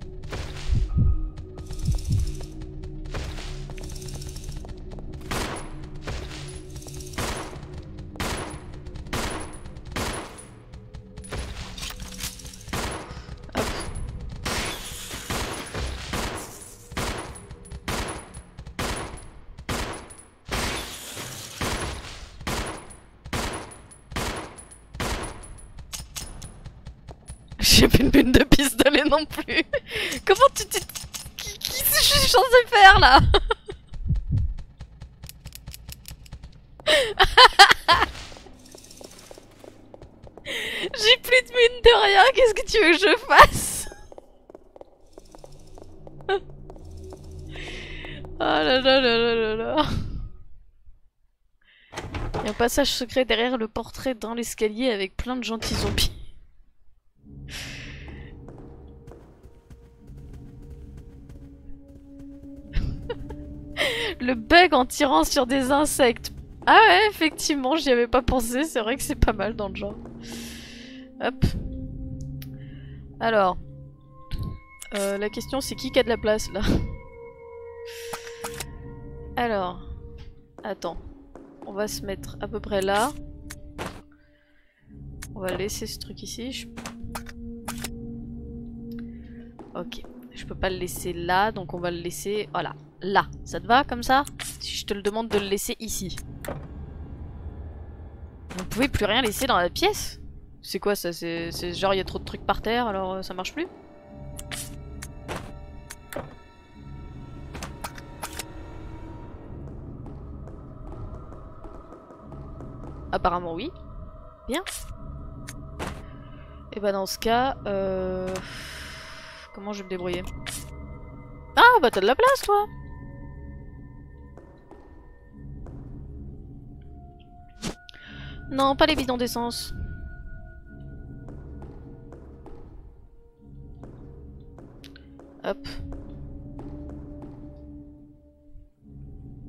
J'ai plus une bune de pistolet non plus. Comment tu... Qu'est-ce que je suis censée faire là? J'ai plus de mine de rien, qu'est-ce que tu veux que je fasse? Oh là là là là là là. Il y a un passage secret derrière le portrait dans l'escalier avec plein de gentils zombies. Le bug en tirant sur des insectes. Ah ouais, effectivement, j'y avais pas pensé, c'est vrai que c'est pas mal dans le genre. Hop. Alors. La question c'est qui a de la place là? Alors. Attends. On va se mettre à peu près là. On va laisser ce truc ici. Ok. Je peux pas le laisser là, donc on va le laisser... Voilà. Là. Ça te va comme ça? Si je te le demande de le laisser ici. Vous pouvez plus rien laisser dans la pièce? C'est quoi ça? C'est genre il y a trop de trucs par terre alors ça marche plus? Apparemment oui. Bien. Et bah dans ce cas... Comment je vais me débrouiller? Ah bah t'as de la place toi! Non, pas les bidons d'essence. Hop.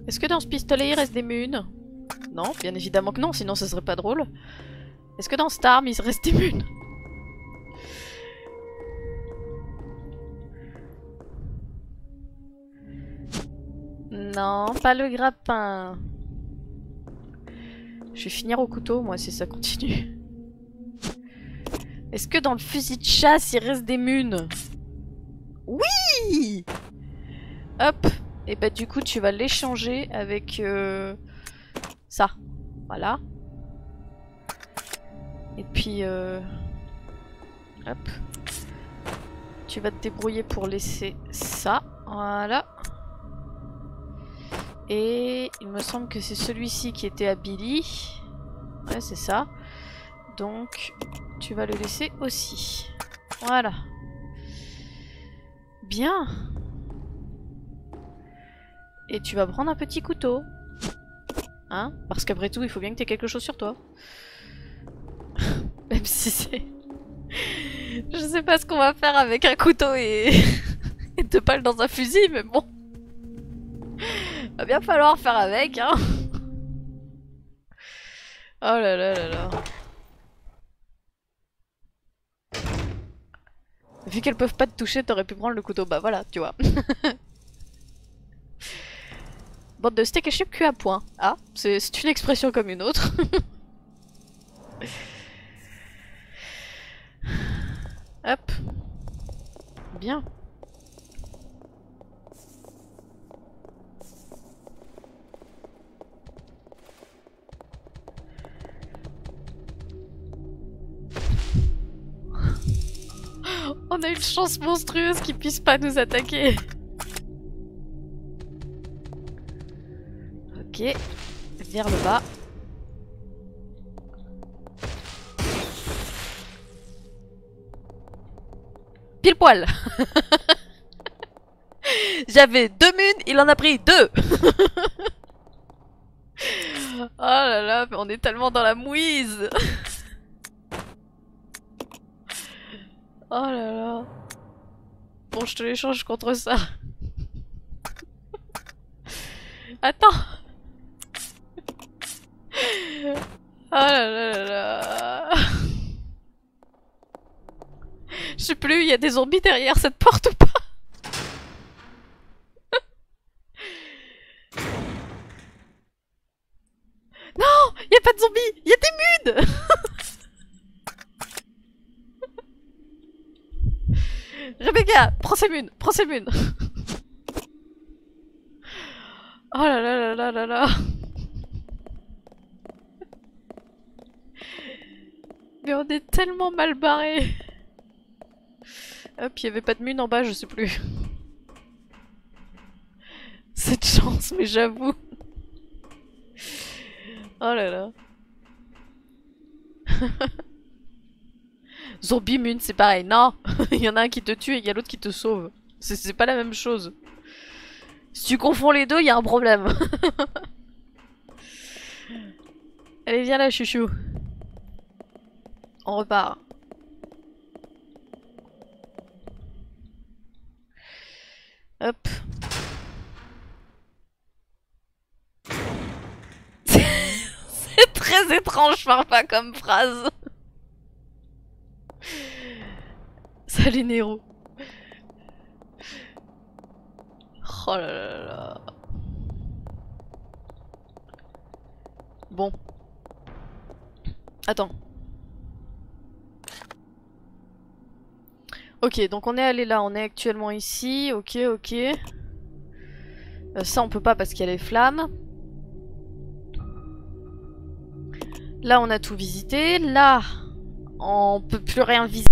Est-ce que dans ce pistolet il reste des munes? Non, bien évidemment que non, sinon ça serait pas drôle. Est-ce que dans cette arme il reste des munes? Non, pas le grappin. Je vais finir au couteau, moi, si ça continue. Est-ce que dans le fusil de chasse, il reste des munes? Oui! Hop. Et bah du coup, tu vas l'échanger avec ça. Voilà. Et puis, hop. Tu vas te débrouiller pour laisser ça. Voilà. Et il me semble que c'est celui-ci qui était à Billy. Ouais, c'est ça. Donc, tu vas le laisser aussi. Voilà. Bien. Et tu vas prendre un petit couteau. Hein? Parce qu'après tout, il faut bien que tu aies quelque chose sur toi. Même si c'est... Je sais pas ce qu'on va faire avec un couteau et... et 2 balles dans un fusil, mais bon. Va bien falloir faire avec, hein. Oh là là là là. Vu qu'elles peuvent pas te toucher, t'aurais pu prendre le couteau. Bah voilà, tu vois. Bande de steak et chips cuit à point. Ah, c'est une expression comme une autre. Hop. Bien. On a une chance monstrueuse qu'ils puissent pas nous attaquer. Ok. Vers le bas. Pile poil. J'avais 2 munes, il en a pris 2. Oh là là, mais on est tellement dans la mouise. Oh là là. Bon, je te l'échange contre ça. Attends. Oh là là là là. Je sais plus, il y a des zombies derrière cette porte ou pas? Non, il y a pas de zombies, il y a des munes. Rebecca, prends ces munes, prends ces munes. Oh là là là là là là. Mais on est tellement mal barré. Hop, il y avait pas de mune en bas, je sais plus. Cette chance, mais j'avoue. Oh là là. Zombie mune, c'est pareil. Non, il y en a un qui te tue et il y a l'autre qui te sauve. C'est pas la même chose. Si tu confonds les deux, il y a un problème. Allez, viens là, chouchou. On repart. Hop. C'est très étrange parfois comme phrase. Salut Nero. Oh là là là. Bon. Attends. Ok, donc on est allé là, on est actuellement ici. Ok, ok. Ça on peut pas parce qu'il y a les flammes. Là on a tout visité. Là on peut plus rien visiter.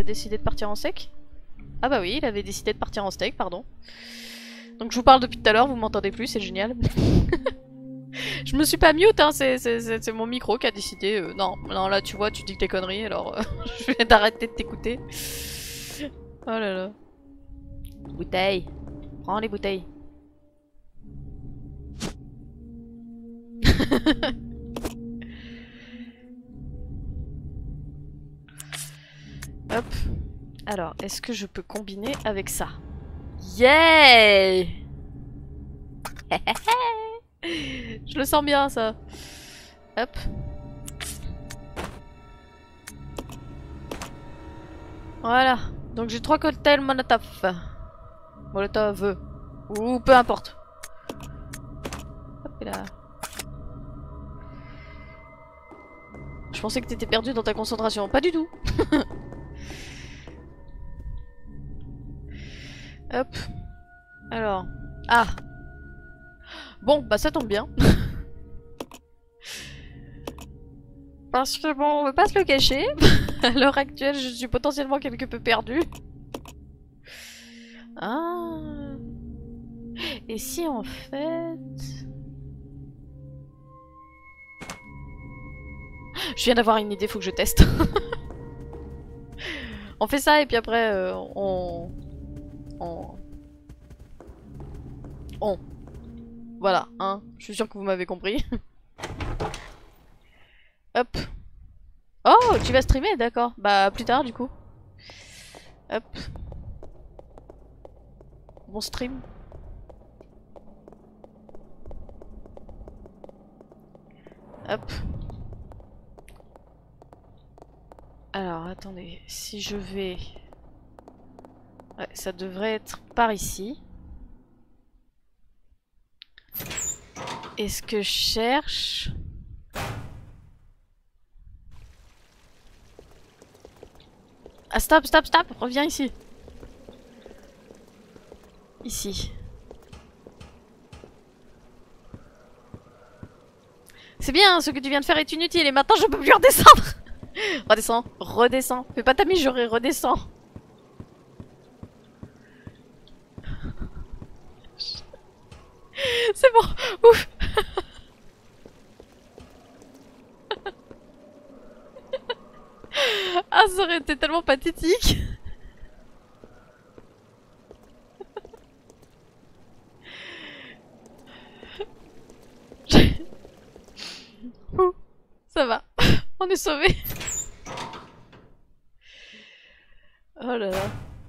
a décidé de partir en steak? Ah bah oui, il avait décidé de partir en steak, pardon. Donc je vous parle depuis tout à l'heure, vous m'entendez plus, c'est génial. Je me suis pas mute, hein, c'est mon micro qui a décidé. Non, non, là tu vois, tu dis que t'es conneries, alors je vais t'arrêter de t'écouter. Oh là là. Bouteille. Prends les bouteilles. Hop. Alors, est-ce que je peux combiner avec ça? Yeah. Je le sens bien, ça. Hop. Voilà. Donc j'ai 3 cocktails Molotov. Molotov. Ou peu importe. Hop et là. Je pensais que t'étais perdu dans ta concentration. Pas du tout. Hop. Alors. Ah. Bon, bah ça tombe bien. Parce que bon, on veut pas se le cacher. À l'heure actuelle, je suis potentiellement quelque peu perdue. Ah. Et si en fait... Je viens d'avoir une idée, faut que je teste. On fait ça et puis après on... Voilà, hein. Je suis sûre que vous m'avez compris. Hop. Oh, tu vas streamer, d'accord. Bah plus tard du coup. Hop. Bon stream. Hop. Alors attendez, si je vais... Ouais, ça devrait être par ici. Et ce que je cherche... Ah stop, stop, stop, reviens ici. Ici. C'est bien, ce que tu viens de faire est inutile et maintenant je peux plus redescendre. Redescends, redescends. Fais pas ta mijaurée, redescends. C'est bon, ouf. Ah, ça aurait été tellement pathétique. Ouh, ça va, on est sauvés. Oh là là.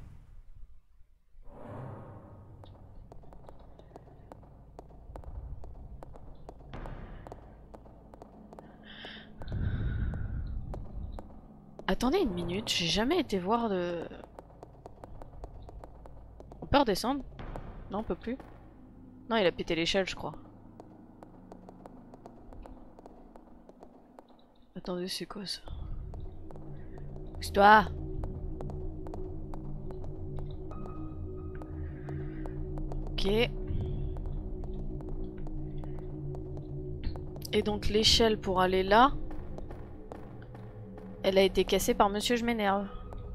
Attendez une minute, j'ai jamais été voir de... On peut redescendre? Non, on peut plus. Non, il a pété l'échelle, je crois. Attendez, c'est quoi ça? C'est toi! Ok. Et donc l'échelle pour aller là, elle a été cassée par Monsieur Je m'énerve.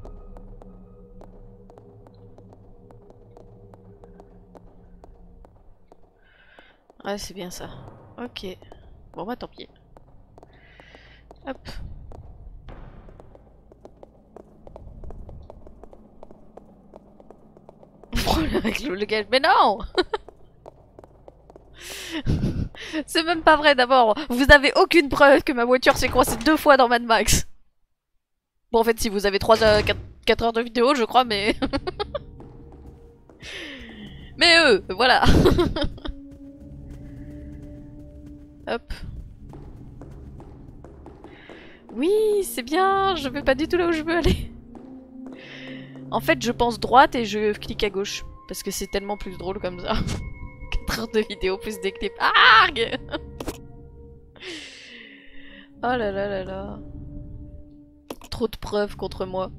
Ouais, c'est bien ça. Ok. Bon bah tant pis. Hop. Problème avec le gage. Mais non. C'est même pas vrai d'abord. Vous avez aucune preuve que ma voiture s'est coincée 2 fois dans Mad Max. Bon en fait si vous avez 4 heures de vidéo je crois mais... mais voilà. Hop. Oui c'est bien, je vais pas du tout là où je veux aller. En fait je pense droite et je clique à gauche. Parce que c'est tellement plus drôle comme ça. 4 heures de vidéo plus des clips. Arrgh. Oh là là là là. Trop de preuves contre moi.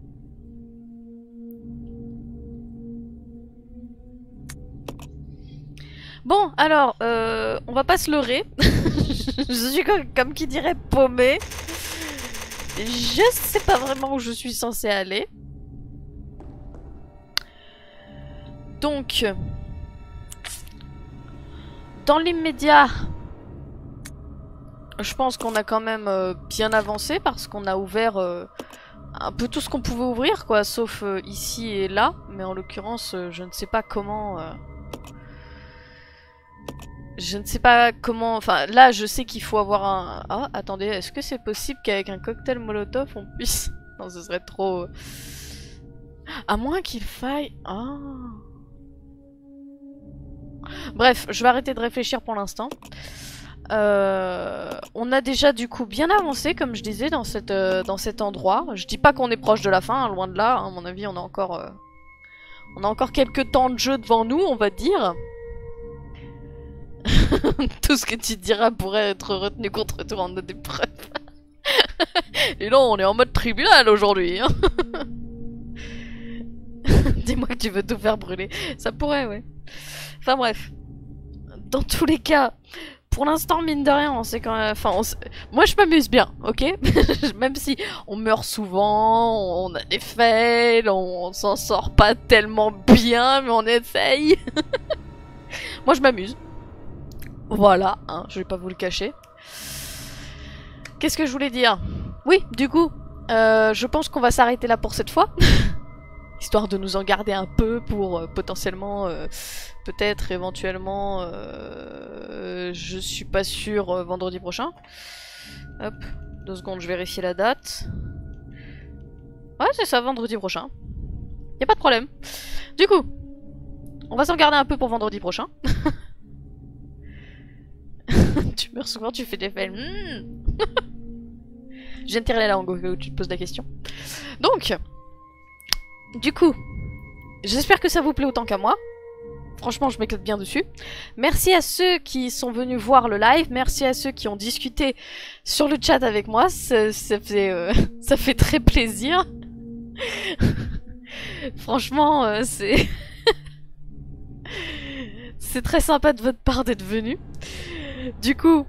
Bon, alors, on va pas se leurrer. Je suis comme qui dirait paumé. je sais pas vraiment où je suis censée aller. Donc, dans l'immédiat, je pense qu'on a quand même bien avancé parce qu'on a ouvert un peu tout ce qu'on pouvait ouvrir, quoi, sauf ici et là. Mais en l'occurrence, je ne sais pas comment... Je ne sais pas comment... Enfin, là, je sais qu'il faut avoir un... Ah, attendez, est-ce que c'est possible qu'avec un cocktail Molotov, on puisse... Non, ce serait trop... À moins qu'il faille... Ah... Bref, je vais arrêter de réfléchir pour l'instant. On a déjà du coup bien avancé, comme je disais, dans cet endroit. Je dis pas qu'on est proche de la fin, hein, loin de là. Hein, à mon avis, on a encore quelques temps de jeu devant nous, on va dire. Tout ce que tu diras pourrait être retenu contre toi en note d'épreuve. Et non, on est en mode tribunal aujourd'hui. Hein. Dis-moi que tu veux tout faire brûler. Ça pourrait, ouais. Enfin bref. Dans tous les cas, pour l'instant, mine de rien, on sait quand même... Enfin, moi, je m'amuse bien, ok. Même si on meurt souvent, on a des fails, on s'en sort pas tellement bien, mais on essaye. Moi, je m'amuse. Voilà, hein, je vais pas vous le cacher. Qu'est-ce que je voulais dire? Oui, du coup, je pense qu'on va s'arrêter là pour cette fois. Histoire de nous en garder un peu pour potentiellement, peut-être, éventuellement, je suis pas sûre, vendredi prochain. Hop, 2 secondes, je vérifie la date. Ouais, c'est ça, vendredi prochain. Y a pas de problème. Du coup, on va s'en garder un peu pour vendredi prochain. Tu meurs souvent, tu fais des fails. Je viens de tirer la langue où tu te poses la question. Donc, du coup, j'espère que ça vous plaît autant qu'à moi. Franchement, je m'éclate bien dessus. Merci à ceux qui sont venus voir le live. Merci à ceux qui ont discuté sur le chat avec moi. Ça fait très plaisir. Franchement, c'est... c'est très sympa de votre part d'être venu. Du coup,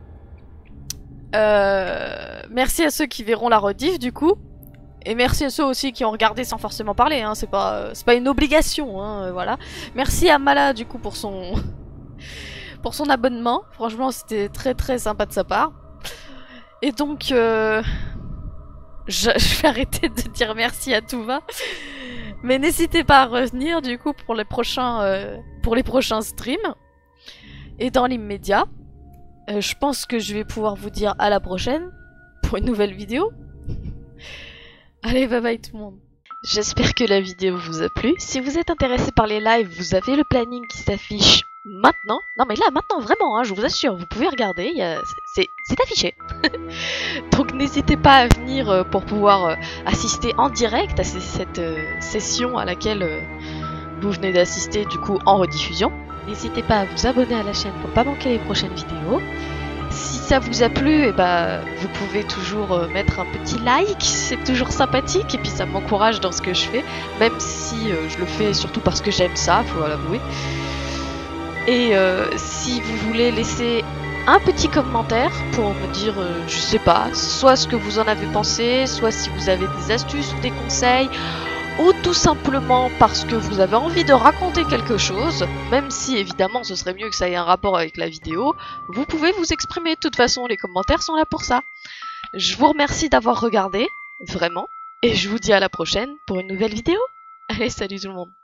merci à ceux qui verront la rediff, du coup. Et merci à ceux aussi qui ont regardé sans forcément parler, hein. C'est pas une obligation, hein, voilà. Merci à Mala, du coup, pour son abonnement. Franchement, c'était très très sympa de sa part. Et donc, je vais arrêter de dire merci à tout va. Mais n'hésitez pas à revenir, du coup, pour les prochains streams. Et dans l'immédiat, je pense que je vais pouvoir vous dire à la prochaine pour une nouvelle vidéo. Allez, bye bye tout le monde. J'espère que la vidéo vous a plu. Si vous êtes intéressé par les lives, vous avez le planning qui s'affiche maintenant. Non mais là, maintenant, vraiment, hein, je vous assure, vous pouvez regarder, c'est affiché. Donc n'hésitez pas à venir pour pouvoir assister en direct à cette session à laquelle vous venez d'assister du coup en rediffusion. N'hésitez pas à vous abonner à la chaîne pour pas manquer les prochaines vidéos. Si ça vous a plu, eh ben, vous pouvez toujours mettre un petit like, c'est toujours sympathique et puis ça m'encourage dans ce que je fais, même si je le fais surtout parce que j'aime ça, faut l'avouer. Et si vous voulez laisser un petit commentaire pour me dire, je sais pas, soit ce que vous en avez pensé, soit si vous avez des astuces ou des conseils, ou tout simplement parce que vous avez envie de raconter quelque chose, même si évidemment ce serait mieux que ça ait un rapport avec la vidéo, vous pouvez vous exprimer. De toute façon, les commentaires sont là pour ça. Je vous remercie d'avoir regardé, vraiment, et je vous dis à la prochaine pour une nouvelle vidéo. Allez, salut tout le monde.